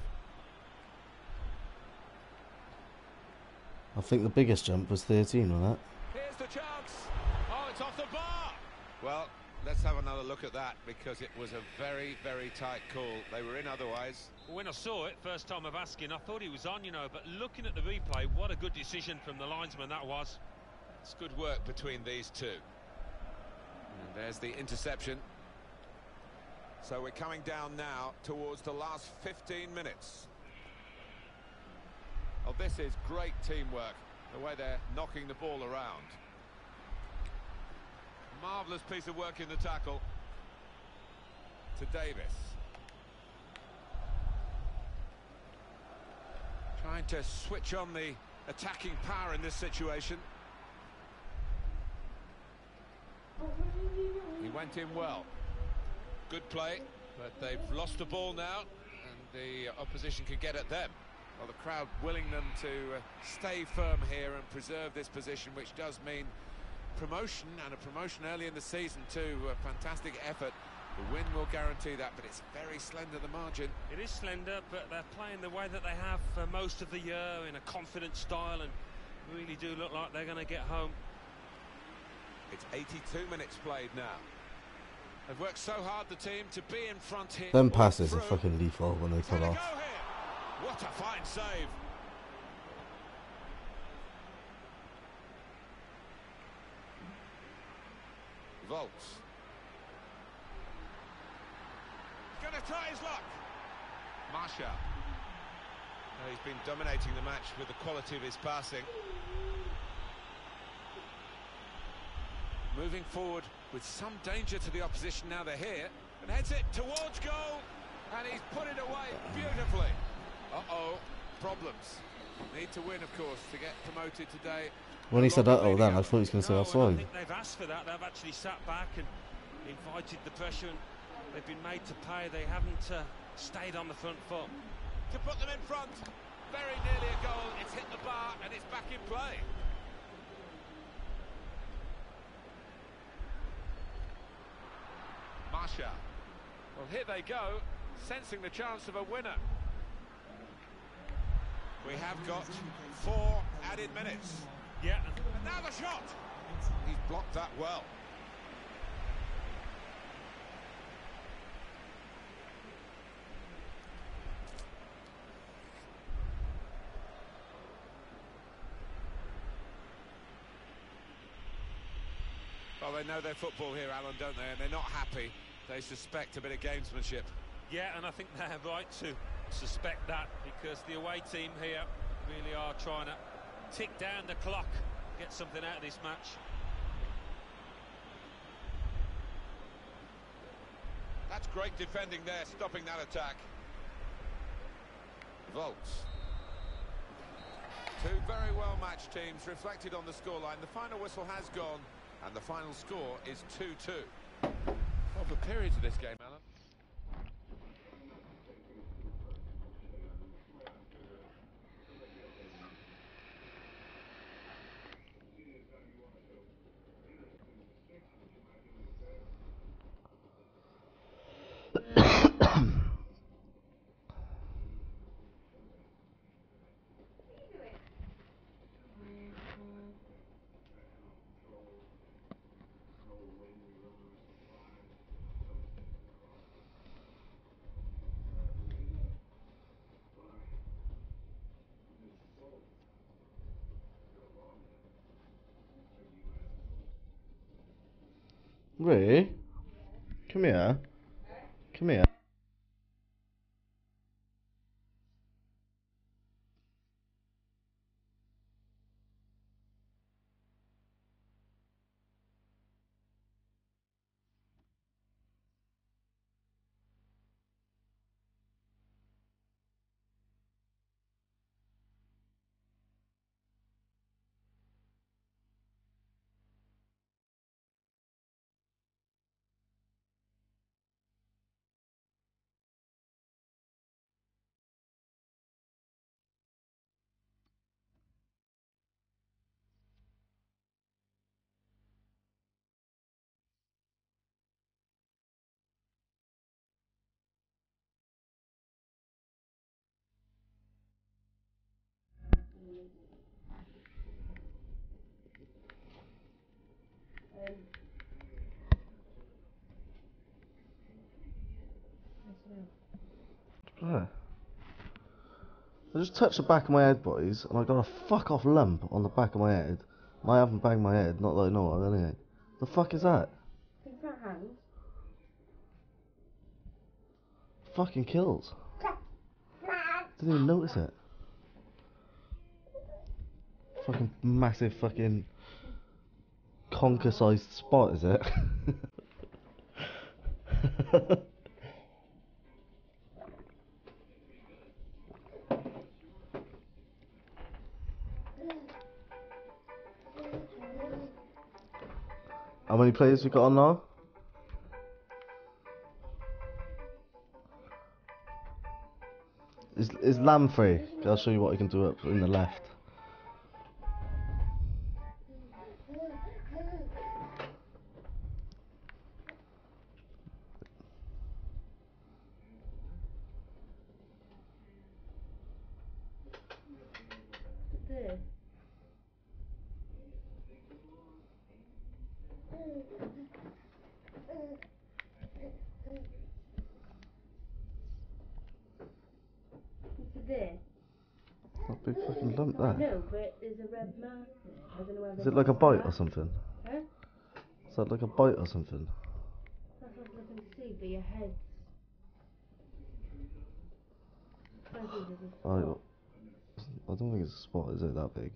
I think the biggest jump was thirteen, wasn't it? Here's the chance. Oh, it's off the bar. Well, let's have another look at that, because it was a very, very tight call. They were in otherwise. When I saw it, first time of asking, I thought he was on, you know, but looking at the replay, what a good decision from the linesman that was. It's good work between these two. And there's the interception. So we're coming down now towards the last fifteen minutes. Oh, this is great teamwork, the way they're knocking the ball around. Marvellous piece of work in the tackle. To Davis. Trying to switch on the attacking power in this situation. He went in well. Good play, but they've lost the ball now, and the opposition can get at them. Well, the crowd willing them to uh, stay firm here and preserve this position, which does mean promotion, and a promotion early in the season too. A fantastic effort. The win will guarantee that, but it's very slender, the margin. It is slender, but they're playing the way that they have for most of the year, in a confident style, and really do look like they're going to get home. It's eighty-two minutes played now. They've worked so hard, the team, to be in front here. Them passes are fucking lethal when they pull off. What a fine save. Volts. He's going to try his luck. Marshall. Uh, he's been dominating the match with the quality of his passing. Moving forward with some danger to the opposition now they're here, and heads it towards goal, and he's put it away beautifully. Uh-oh, problems. Need to win, of course, to get promoted today. When he said that, oh, then I thought he was going to say No, that's and I fine. think they've asked for that. They've actually sat back and invited the pressure, and they've been made to pay. They haven't uh, stayed on the front foot. To put them in front, very nearly a goal. It's hit the bar and it's back in play. Marshall. Well, here they go, sensing the chance of a winner. We have got four added minutes. Yeah. And now the shot! He's blocked that well. Well, they know their football here, Alan, don't they? And they're not happy. They suspect a bit of gamesmanship. Yeah, and I think they're right to suspect that, because the away team here really are trying to tick down the clock, get something out of this match. That's great defending there, stopping that attack. Volts. Two very well-matched teams reflected on the scoreline. The final whistle has gone, and the final score is two two. Well, for periods of this game, Alan. Ray, come here. Come here. Ah. I just touched the back of my head, boys, and I got a fuck off lump on the back of my head. I haven't banged my head, not that I know of, anyway. The fuck is that? Think that hand. Fucking kills. Didn't even notice it. Fucking massive fucking conker sized spot, is it? How many players we got on now? Is is Lamb free? I'll show you what I can do up in the left. There. What's there? A big fucking lump I there. know, but there's a red mark there. I don't know whether Is it like a it's bite that. or something? Huh? Is that like a bite or something? That's what I can see, but your head. I think there's a I, spot. I don't think it's a spot, is it that big?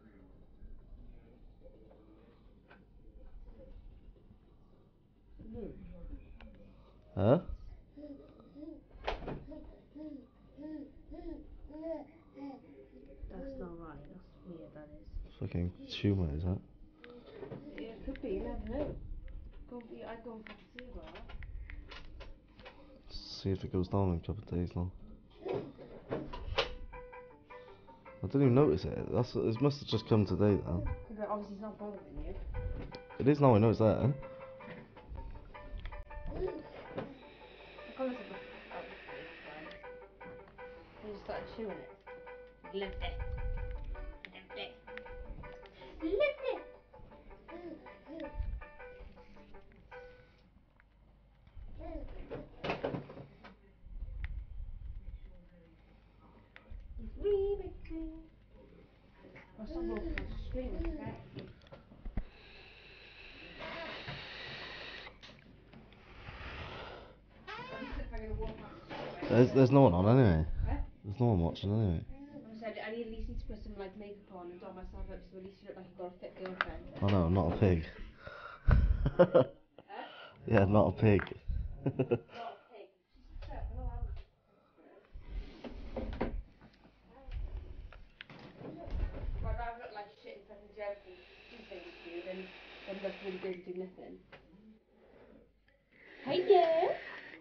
Look. Huh? That's not right. That's weird, that is. Fucking tumour, is that? Yeah, it could be, you never know. Go be, I'd go for the zero. See if it goes down in a couple of days now. I didn't even notice it. That's it must have just come today though. But obviously it's not bothering you. It is now I know it's there. I come on, oh, I just started chewing it. Lift it. Lift it. Lift it. It's really big. Or someone was screaming today. There's there's no one on anyway. Huh? There's no one watching anyway. I said I need at least need to put some like makeup on and doll myself up so at least you look like you've got a fit girlfriend. Oh no, I'm not a pig. Huh? Yeah, I'm not a pig. Not a pig. Just a trip. No, I'm I'd rather look like shit in front of Jeff and do things to you than, than look really good and do nothing. Hey there!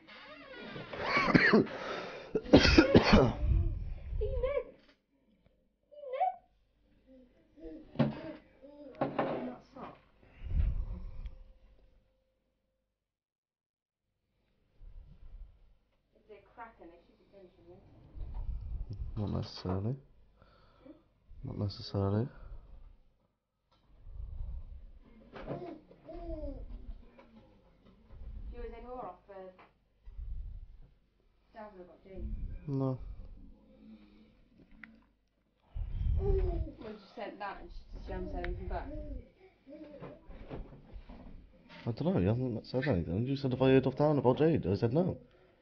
Enid! Enid! Not stop. If they're cracking, they should be finishing it. Not necessarily. Not necessarily. Do you was any more off for Davin about Jane? No. Well, you sent that and she hasn't said anything back. I don't know, you haven't said anything. You said if I heard off down about Jade, I said no.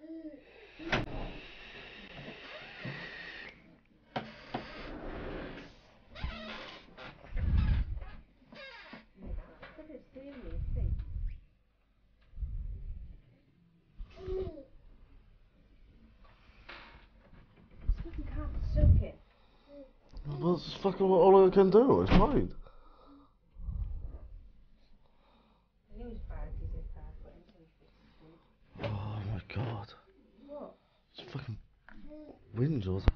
Look at it's doing me, see? This fucking can't soak it. Well, that's fucking what all I can do, it's fine. I knew it was bad because it's bad, but it's so Oh my god. What? It's fucking wind or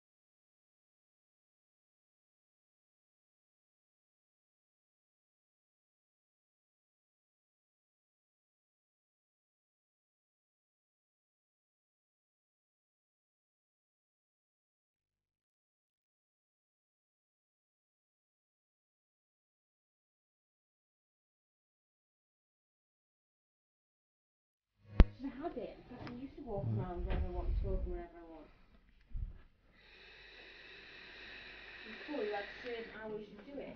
I had it. I used to walk around wherever I want, smoke wherever I want. Before you had certain hours you do it.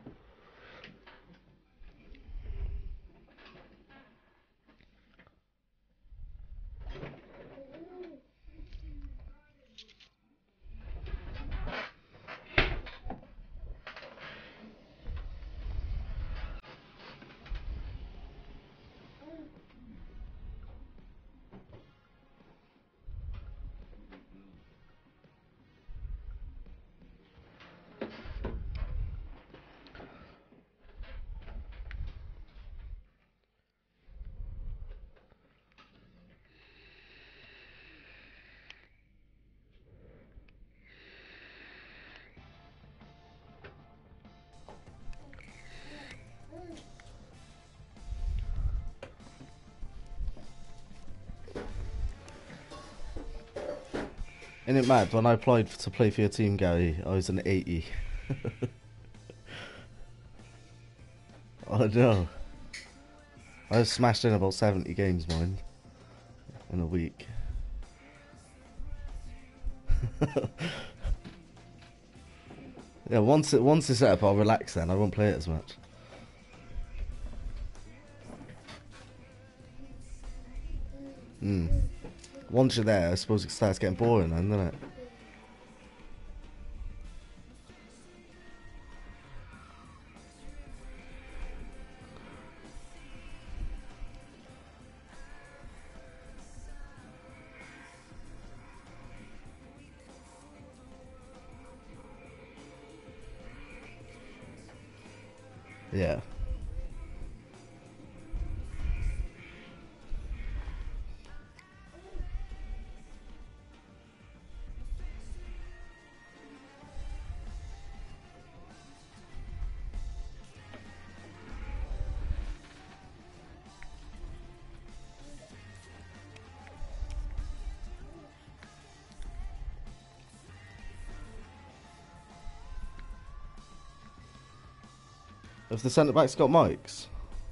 Isn't it mad? When I applied to play for your team, Gary, I was an eighty. I know. I smashed in about seventy games, mind, in a week. Yeah, once it once it's set up, I'll relax. Then I won't play it as much. Hmm. Once you're there, I suppose it starts getting boring, then, doesn't it? Yeah. Have the centre backs got mics?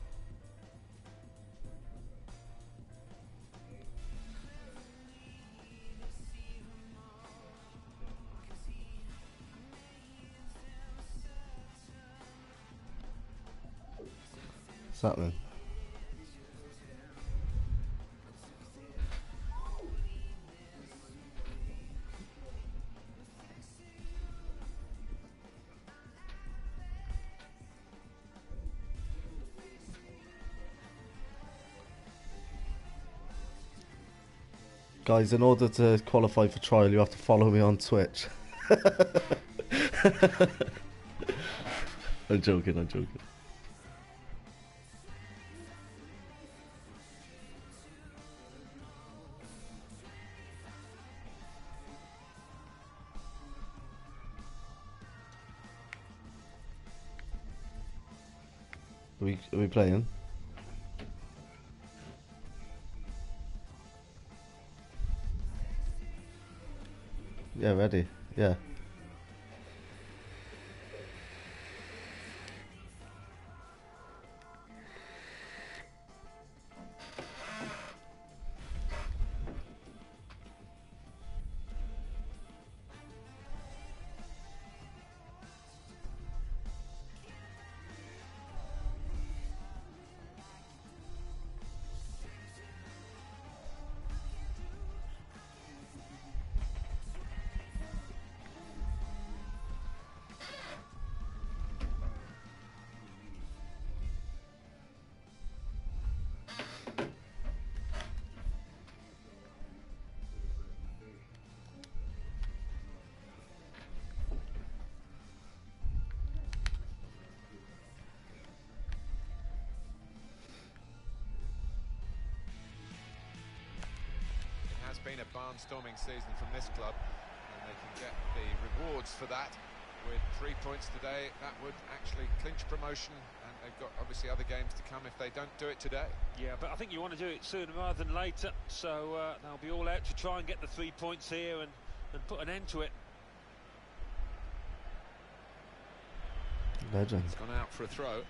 What's happening? Guys, in order to qualify for trial, you have to follow me on Twitch. I'm joking, I'm joking. Are we, are we playing? Yeah, ready. Yeah. Been a barnstorming season from this club, and they can get the rewards for that with three points today. That would actually clinch promotion, and they've got obviously other games to come if they don't do it today. Yeah, but I think you want to do it sooner rather than later, so uh, they'll be all out to try and get the three points here and, and put an end to it. Legend. It's gone out for a throw.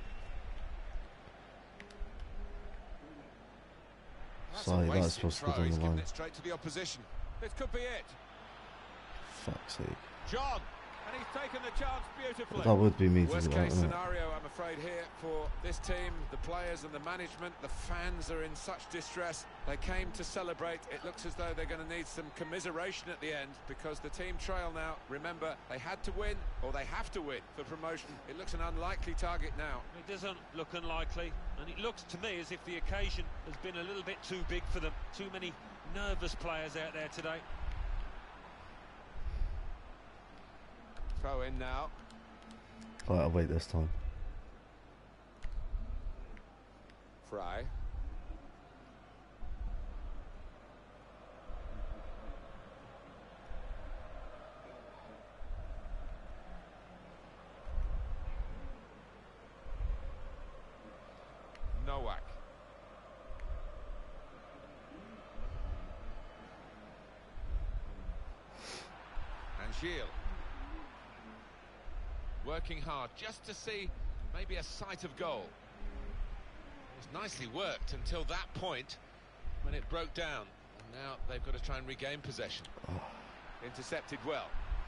Sorry, that's supposed to go down the line. It straight to the opposition. This could be it. Fuck's sake. John, and he's taken the chance beautifully. That would be me to Worst do case that, scenario, I'm afraid, here for this team, the players and the management. The fans are in such distress. They came to celebrate. It looks as though they're going to need some commiseration at the end, because the team trail now. Remember, they had to win, or they have to win for promotion. It looks an unlikely target now. It doesn't look unlikely, and it looks to me as if the occasion has been a little bit too big for them. Too many nervous players out there today. Throw in now. Right, I'll wait this time. Fry. Nowak. And Gilles. Working hard just to see maybe a sight of goal. It was nicely worked until that point when it broke down. And now they've got to try and regain possession. Oh. Intercepted well.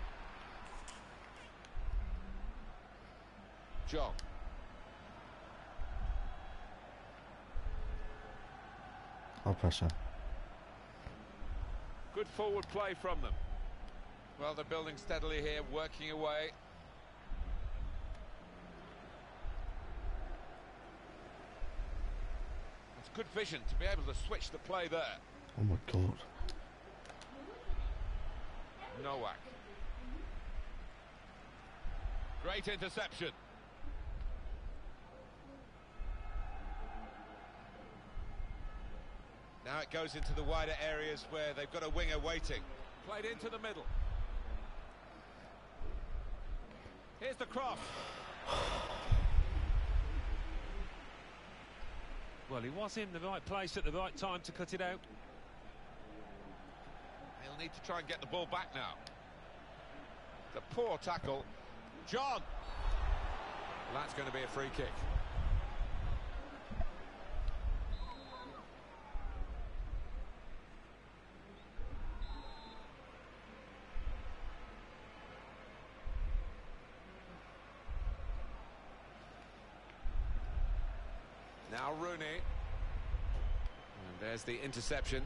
John. Oh, pressure. Good forward play from them. Well, they're building steadily here, working away. It's good vision to be able to switch the play there. Oh my God. Nowak. Great interception. Now it goes into the wider areas where they've got a winger waiting. Played into the middle. Here's the cross. Well, he was in the right place at the right time to cut it out. He'll need to try and get the ball back now. The poor tackle. John. Well, that's going to be a free kick. Now Rooney. And there's the interception.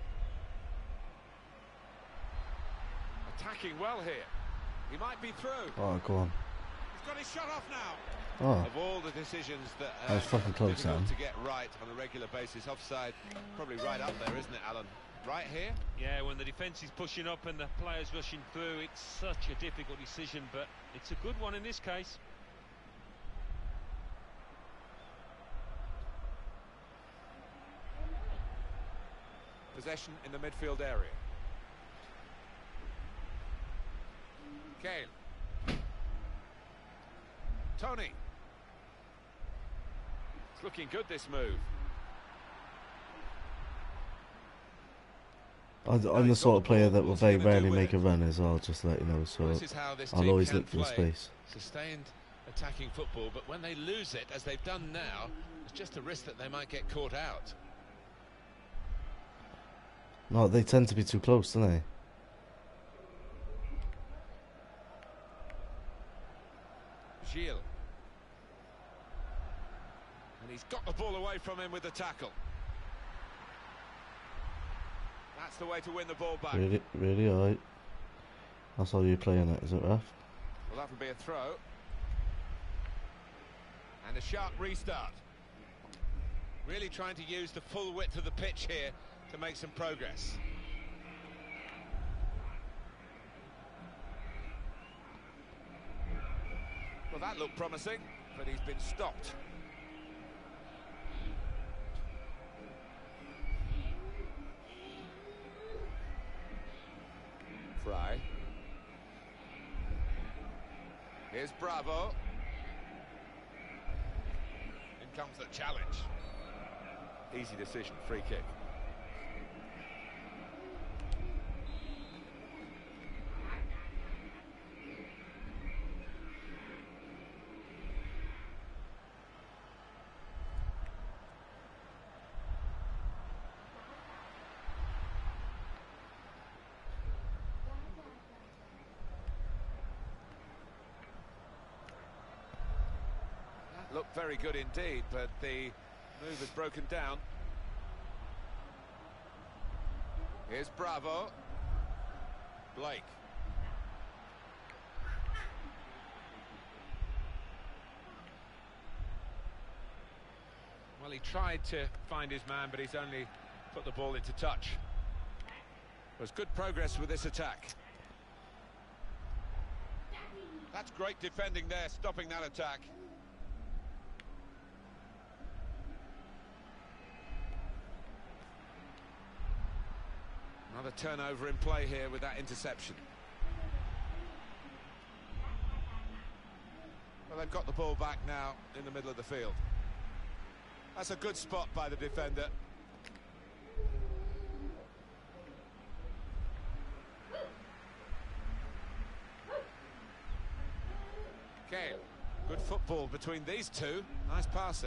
Attacking well here. He might be through. Oh, go on. He's got his shot off now. Oh, Of all the decisions that uh, that was fucking close, difficult Sam. to get right on a regular basis, offside probably right up there, isn't it, Alan? Right here. Yeah, when the defence is pushing up and the players rushing through, it's such a difficult decision, but it's a good one in this case. Possession in the midfield area. Kane. Tony. It's looking good, this move. I- I'm the sort of player that will very rarely make a run as well, just to let you know, so This is how this I'll team always can look for the play space. Sustained attacking football, but when they lose it, as they've done now, it's just a risk that they might get caught out. No, they tend to be too close, don't they? Gilles. And he's got the ball away from him with the tackle. That's the way to win the ball back. Really, really, alright. That's how you're playing it, is it, ref? Well, that'll be a throw. And a sharp restart. Really trying to use the full width of the pitch here to make some progress. Well, that looked promising, but he's been stopped. Fry. Here's Bravo. In comes the challenge. Easy decision, free kick. Looked very good indeed, but the move is broken down. Here's Bravo. Blake. Well, he tried to find his man, but he's only put the ball into touch. There's good progress with this attack. That's great defending there, stopping that attack. Another turnover in play here with that interception. Well, they've got the ball back now in the middle of the field. That's a good spot by the defender. Kane, good football between these two. Nice passing.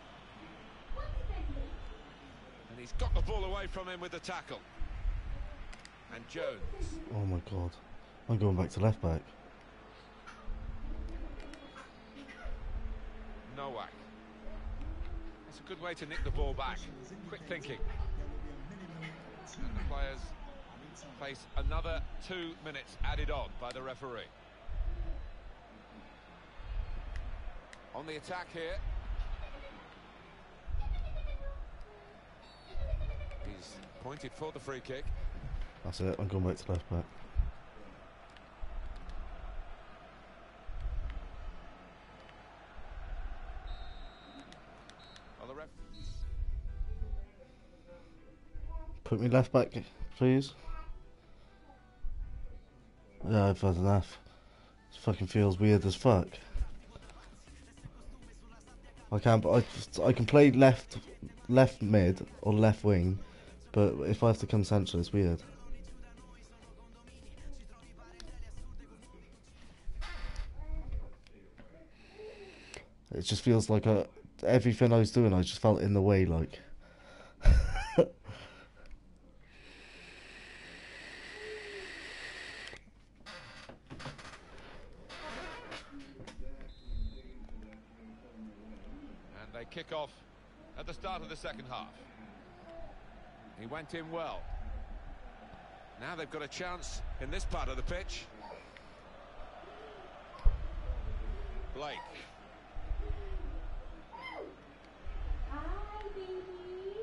And he's got the ball away from him with the tackle. And Jones. Oh my god. I'm going back to left back. Nowak. That's a good way to nick the ball back. Quick thinking. And the players face another two minutes added on by the referee. On the attack here. He's pointed for the free kick. That's it, I'm going back to left back. Well, the ref Put me left back, please. Yeah, I've had enough. This fucking feels weird as fuck. I can't. I, I can play left, left mid or left wing, but if I have to come central, it's weird. It just feels like a, everything I was doing, I just felt in the way, like. And they kick off at the start of the second half. He went in well. Now they've got a chance in this part of the pitch. Blake. Hi, baby.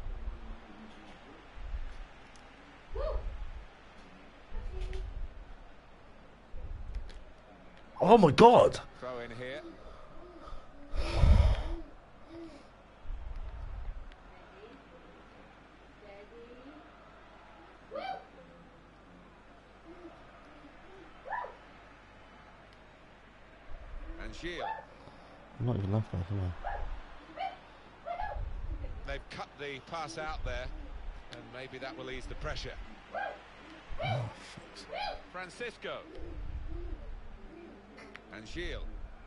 Oh my god! Throw in here. And Gilles. I'm not even left back, am I? They've cut the pass out there, and maybe that will ease the pressure. Oh, Francisco. And Gilles.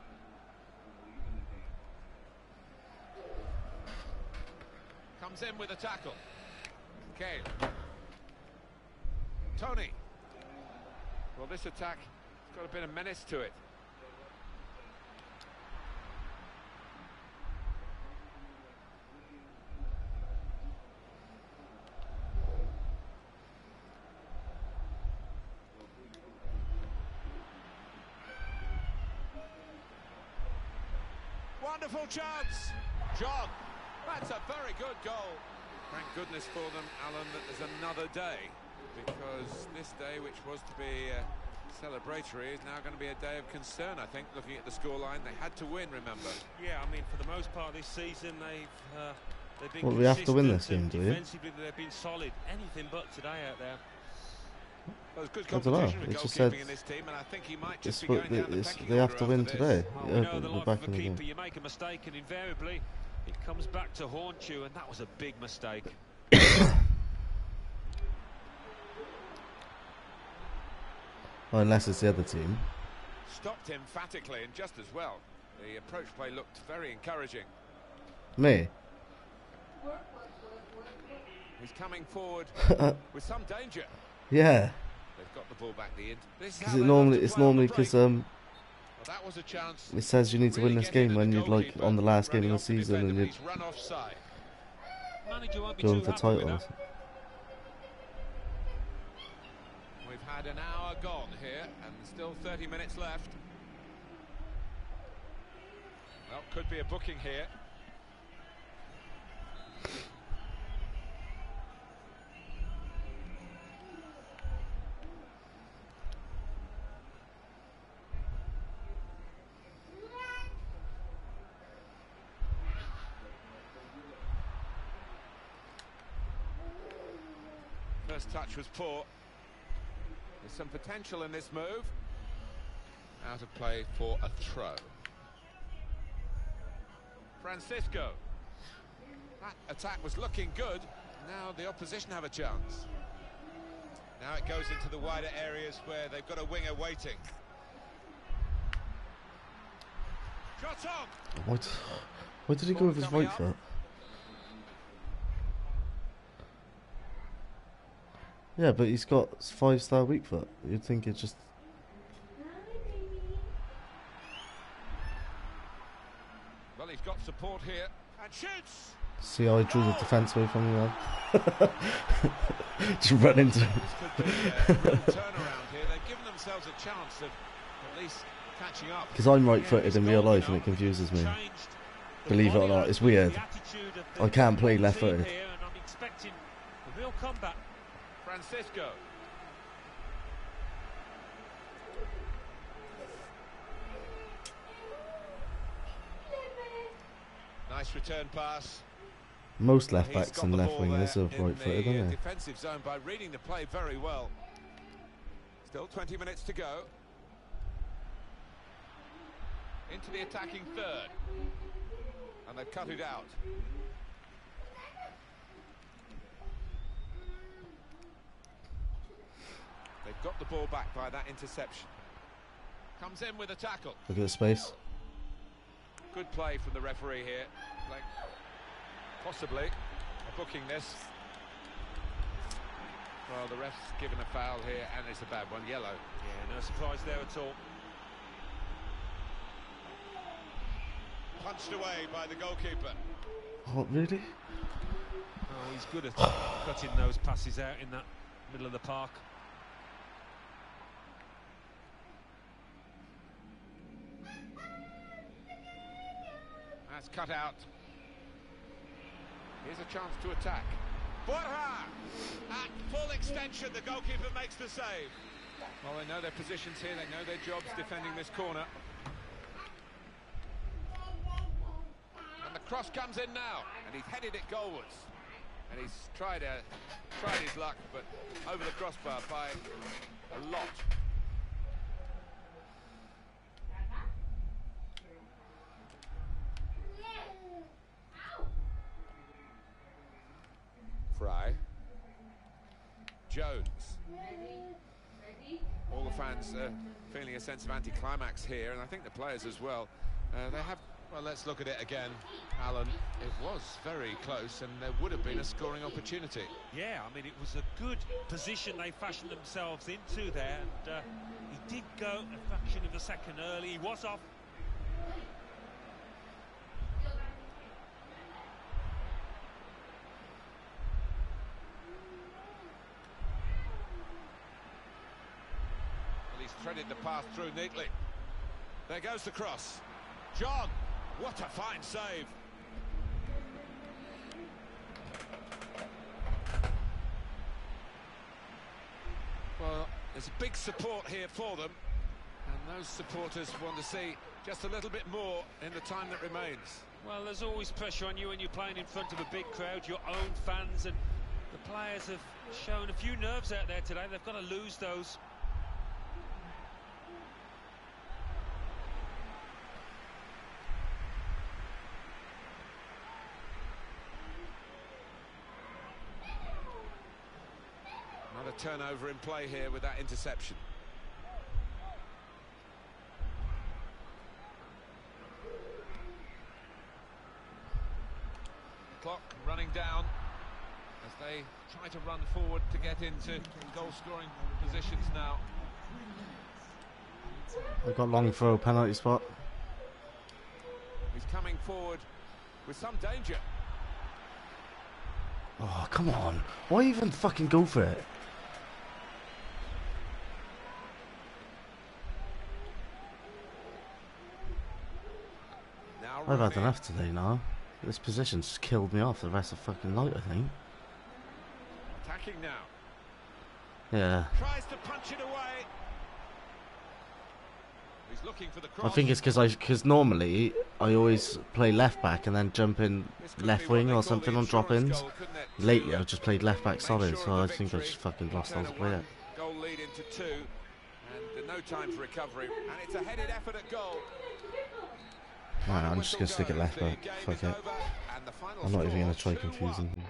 Comes in with a tackle. Kane. Tony. Well, this attack has got a bit of menace to it. Wonderful chance. John. That's a very good goal. Thank goodness for them, Alan, that there's another day, because this day, which was to be uh, celebratory, is now going to be a day of concern, I think, looking at the scoreline. They had to win, remember. Yeah, I mean, for the most part this season, they've uh, they've been Well, we have to win this consistent game, and do we? defensively they've been solid. Anything but today out there. Well, there's good I don't know, competition for it just goalkeeping said in this team, and I think he might just It's be what going down they, the it's, pecking they have order to after win this. today. Well, Yeah, we know but the we're life back of a in the keeper, game. you make a mistake and invariably it comes back to haunt you, and that was a big mistake. Well, unless it's the other team. Stopped emphatically and just as well. The approach play looked very encouraging. Me? He's coming forward with some danger. Yeah. They've got the ball back the end. This is Because how it they normally, love to it's play on normally the because break. um, Well, that was a chance. it says you need to win Really this get in game at when the you're like goalkeeper, on the last game running of the off the season defender, and but you're he's run offside. Manager won't be going too for happy with titles. that. We've had an hour gone here and still thirty minutes left. Well, could be a booking here. First touch was poor. There's some potential in this move. Out of play for a throw. Francisco. That attack was looking good. Now the opposition have a chance. Now it goes into the wider areas where they've got a winger waiting. Shot on! Why, d- why did he go with his Coming right up. foot? Yeah, but he's got five star weak foot. You'd think it's just. Well, he's got support here and shoots. See how I drew the defence away from you now? Just run into him. This could be a real turnaround here. They've given themselves a chance of at least catching up. Because I'm right Yeah, footed he's in real gone, life you and know. it confuses me. Changed the Believe it or body not, it's language, weird. the attitude of the I can't play team left-footed. here, and I'm expecting a real comeback. Francisco. Nice return pass. Most left He's backs got and the left ball wingers there are in right footed, the, uh, aren't they? defensive zone by reading the play very well. Still twenty minutes to go. Into the attacking third. And they've cut it out. They've got the ball back by that interception. Comes in with a tackle. Look at the space. Good play from the referee here. Like, possibly booking this. Well, the ref's given a foul here, and it's a bad one, yellow. Yeah, no surprise there at all. Punched away by the goalkeeper. What, really? Oh, he's good at cutting those passes out in that middle of the park. That's cut out. Here's a chance to attack. Borja! At full extension, the goalkeeper makes the save. Well, they know their positions here, they know their jobs defending this corner. And the cross comes in now, and he's headed it goalwards. And he's tried, uh, tried his luck, but over the crossbar by a lot. Fry. Jones. All the fans uh, feeling a sense of anticlimax here, and I think the players as well. Uh, they have, well, let's look at it again, Alan. It was very close, and there would have been a scoring opportunity. Yeah, I mean, it was a good position they fashioned themselves into there, and uh, he did go a fraction of a second early. He was off. Threaded the pass through neatly. There goes the cross. John, what a fine save. Well, there's a big support here for them, and those supporters want to see just a little bit more in the time that remains. Well, there's always pressure on you when you're playing in front of a big crowd, your own fans, and the players have shown a few nerves out there today. They've got to lose those. Another turnover in play here with that interception. Clock running down as they try to run forward to get into goal-scoring positions now. They've got long throw, penalty spot. He's coming forward with some danger. Oh, come on. Why even fucking go for it? Now I've had Rooney. enough today now. This position's just killed me off the rest of the fucking night, I think. Attacking now. Yeah. Tries to punch it away. He's looking for the cross. I think it's because I, because normally I always play left back and then jump in left wing or something on drop-ins. Lately I've just played left back solid, so I think I've just fucking lost all the play it. Goal lead into two, and no time for recovery, and it's a headed effort at goal. Right, I'm just gonna stick it left back. Fuck it. I'm not even gonna try confusing things.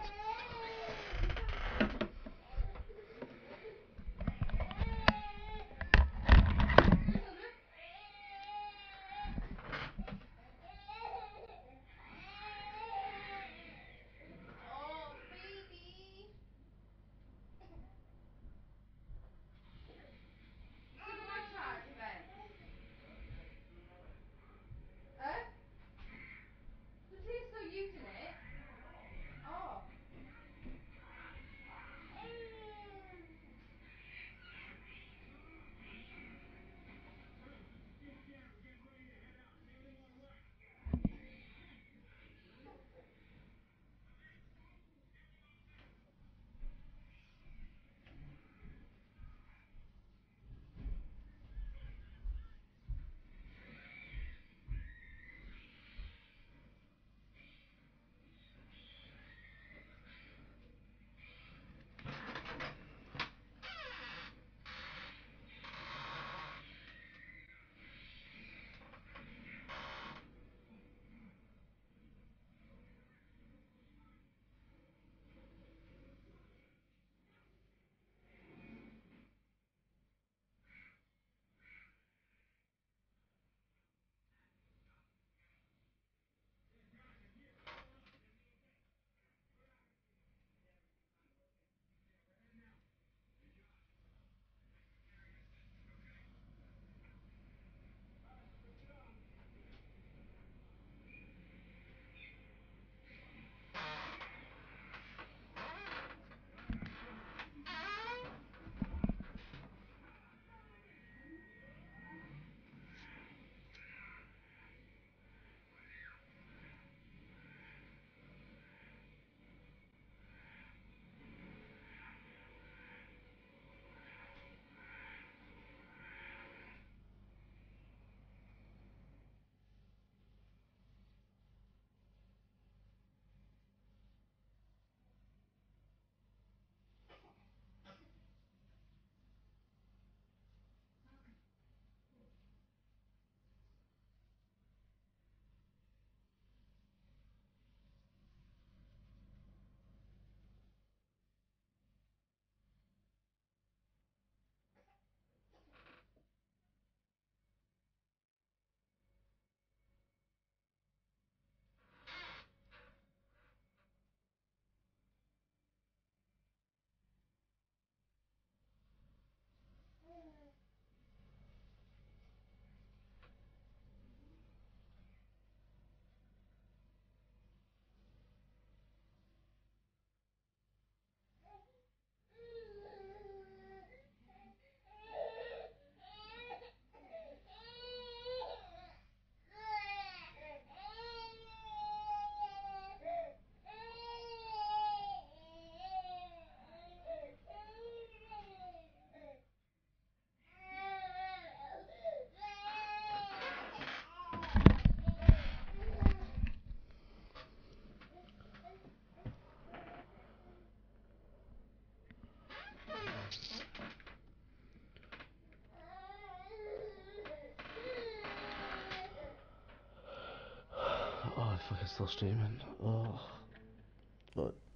Oh, fuck, it's still streaming. Oh, but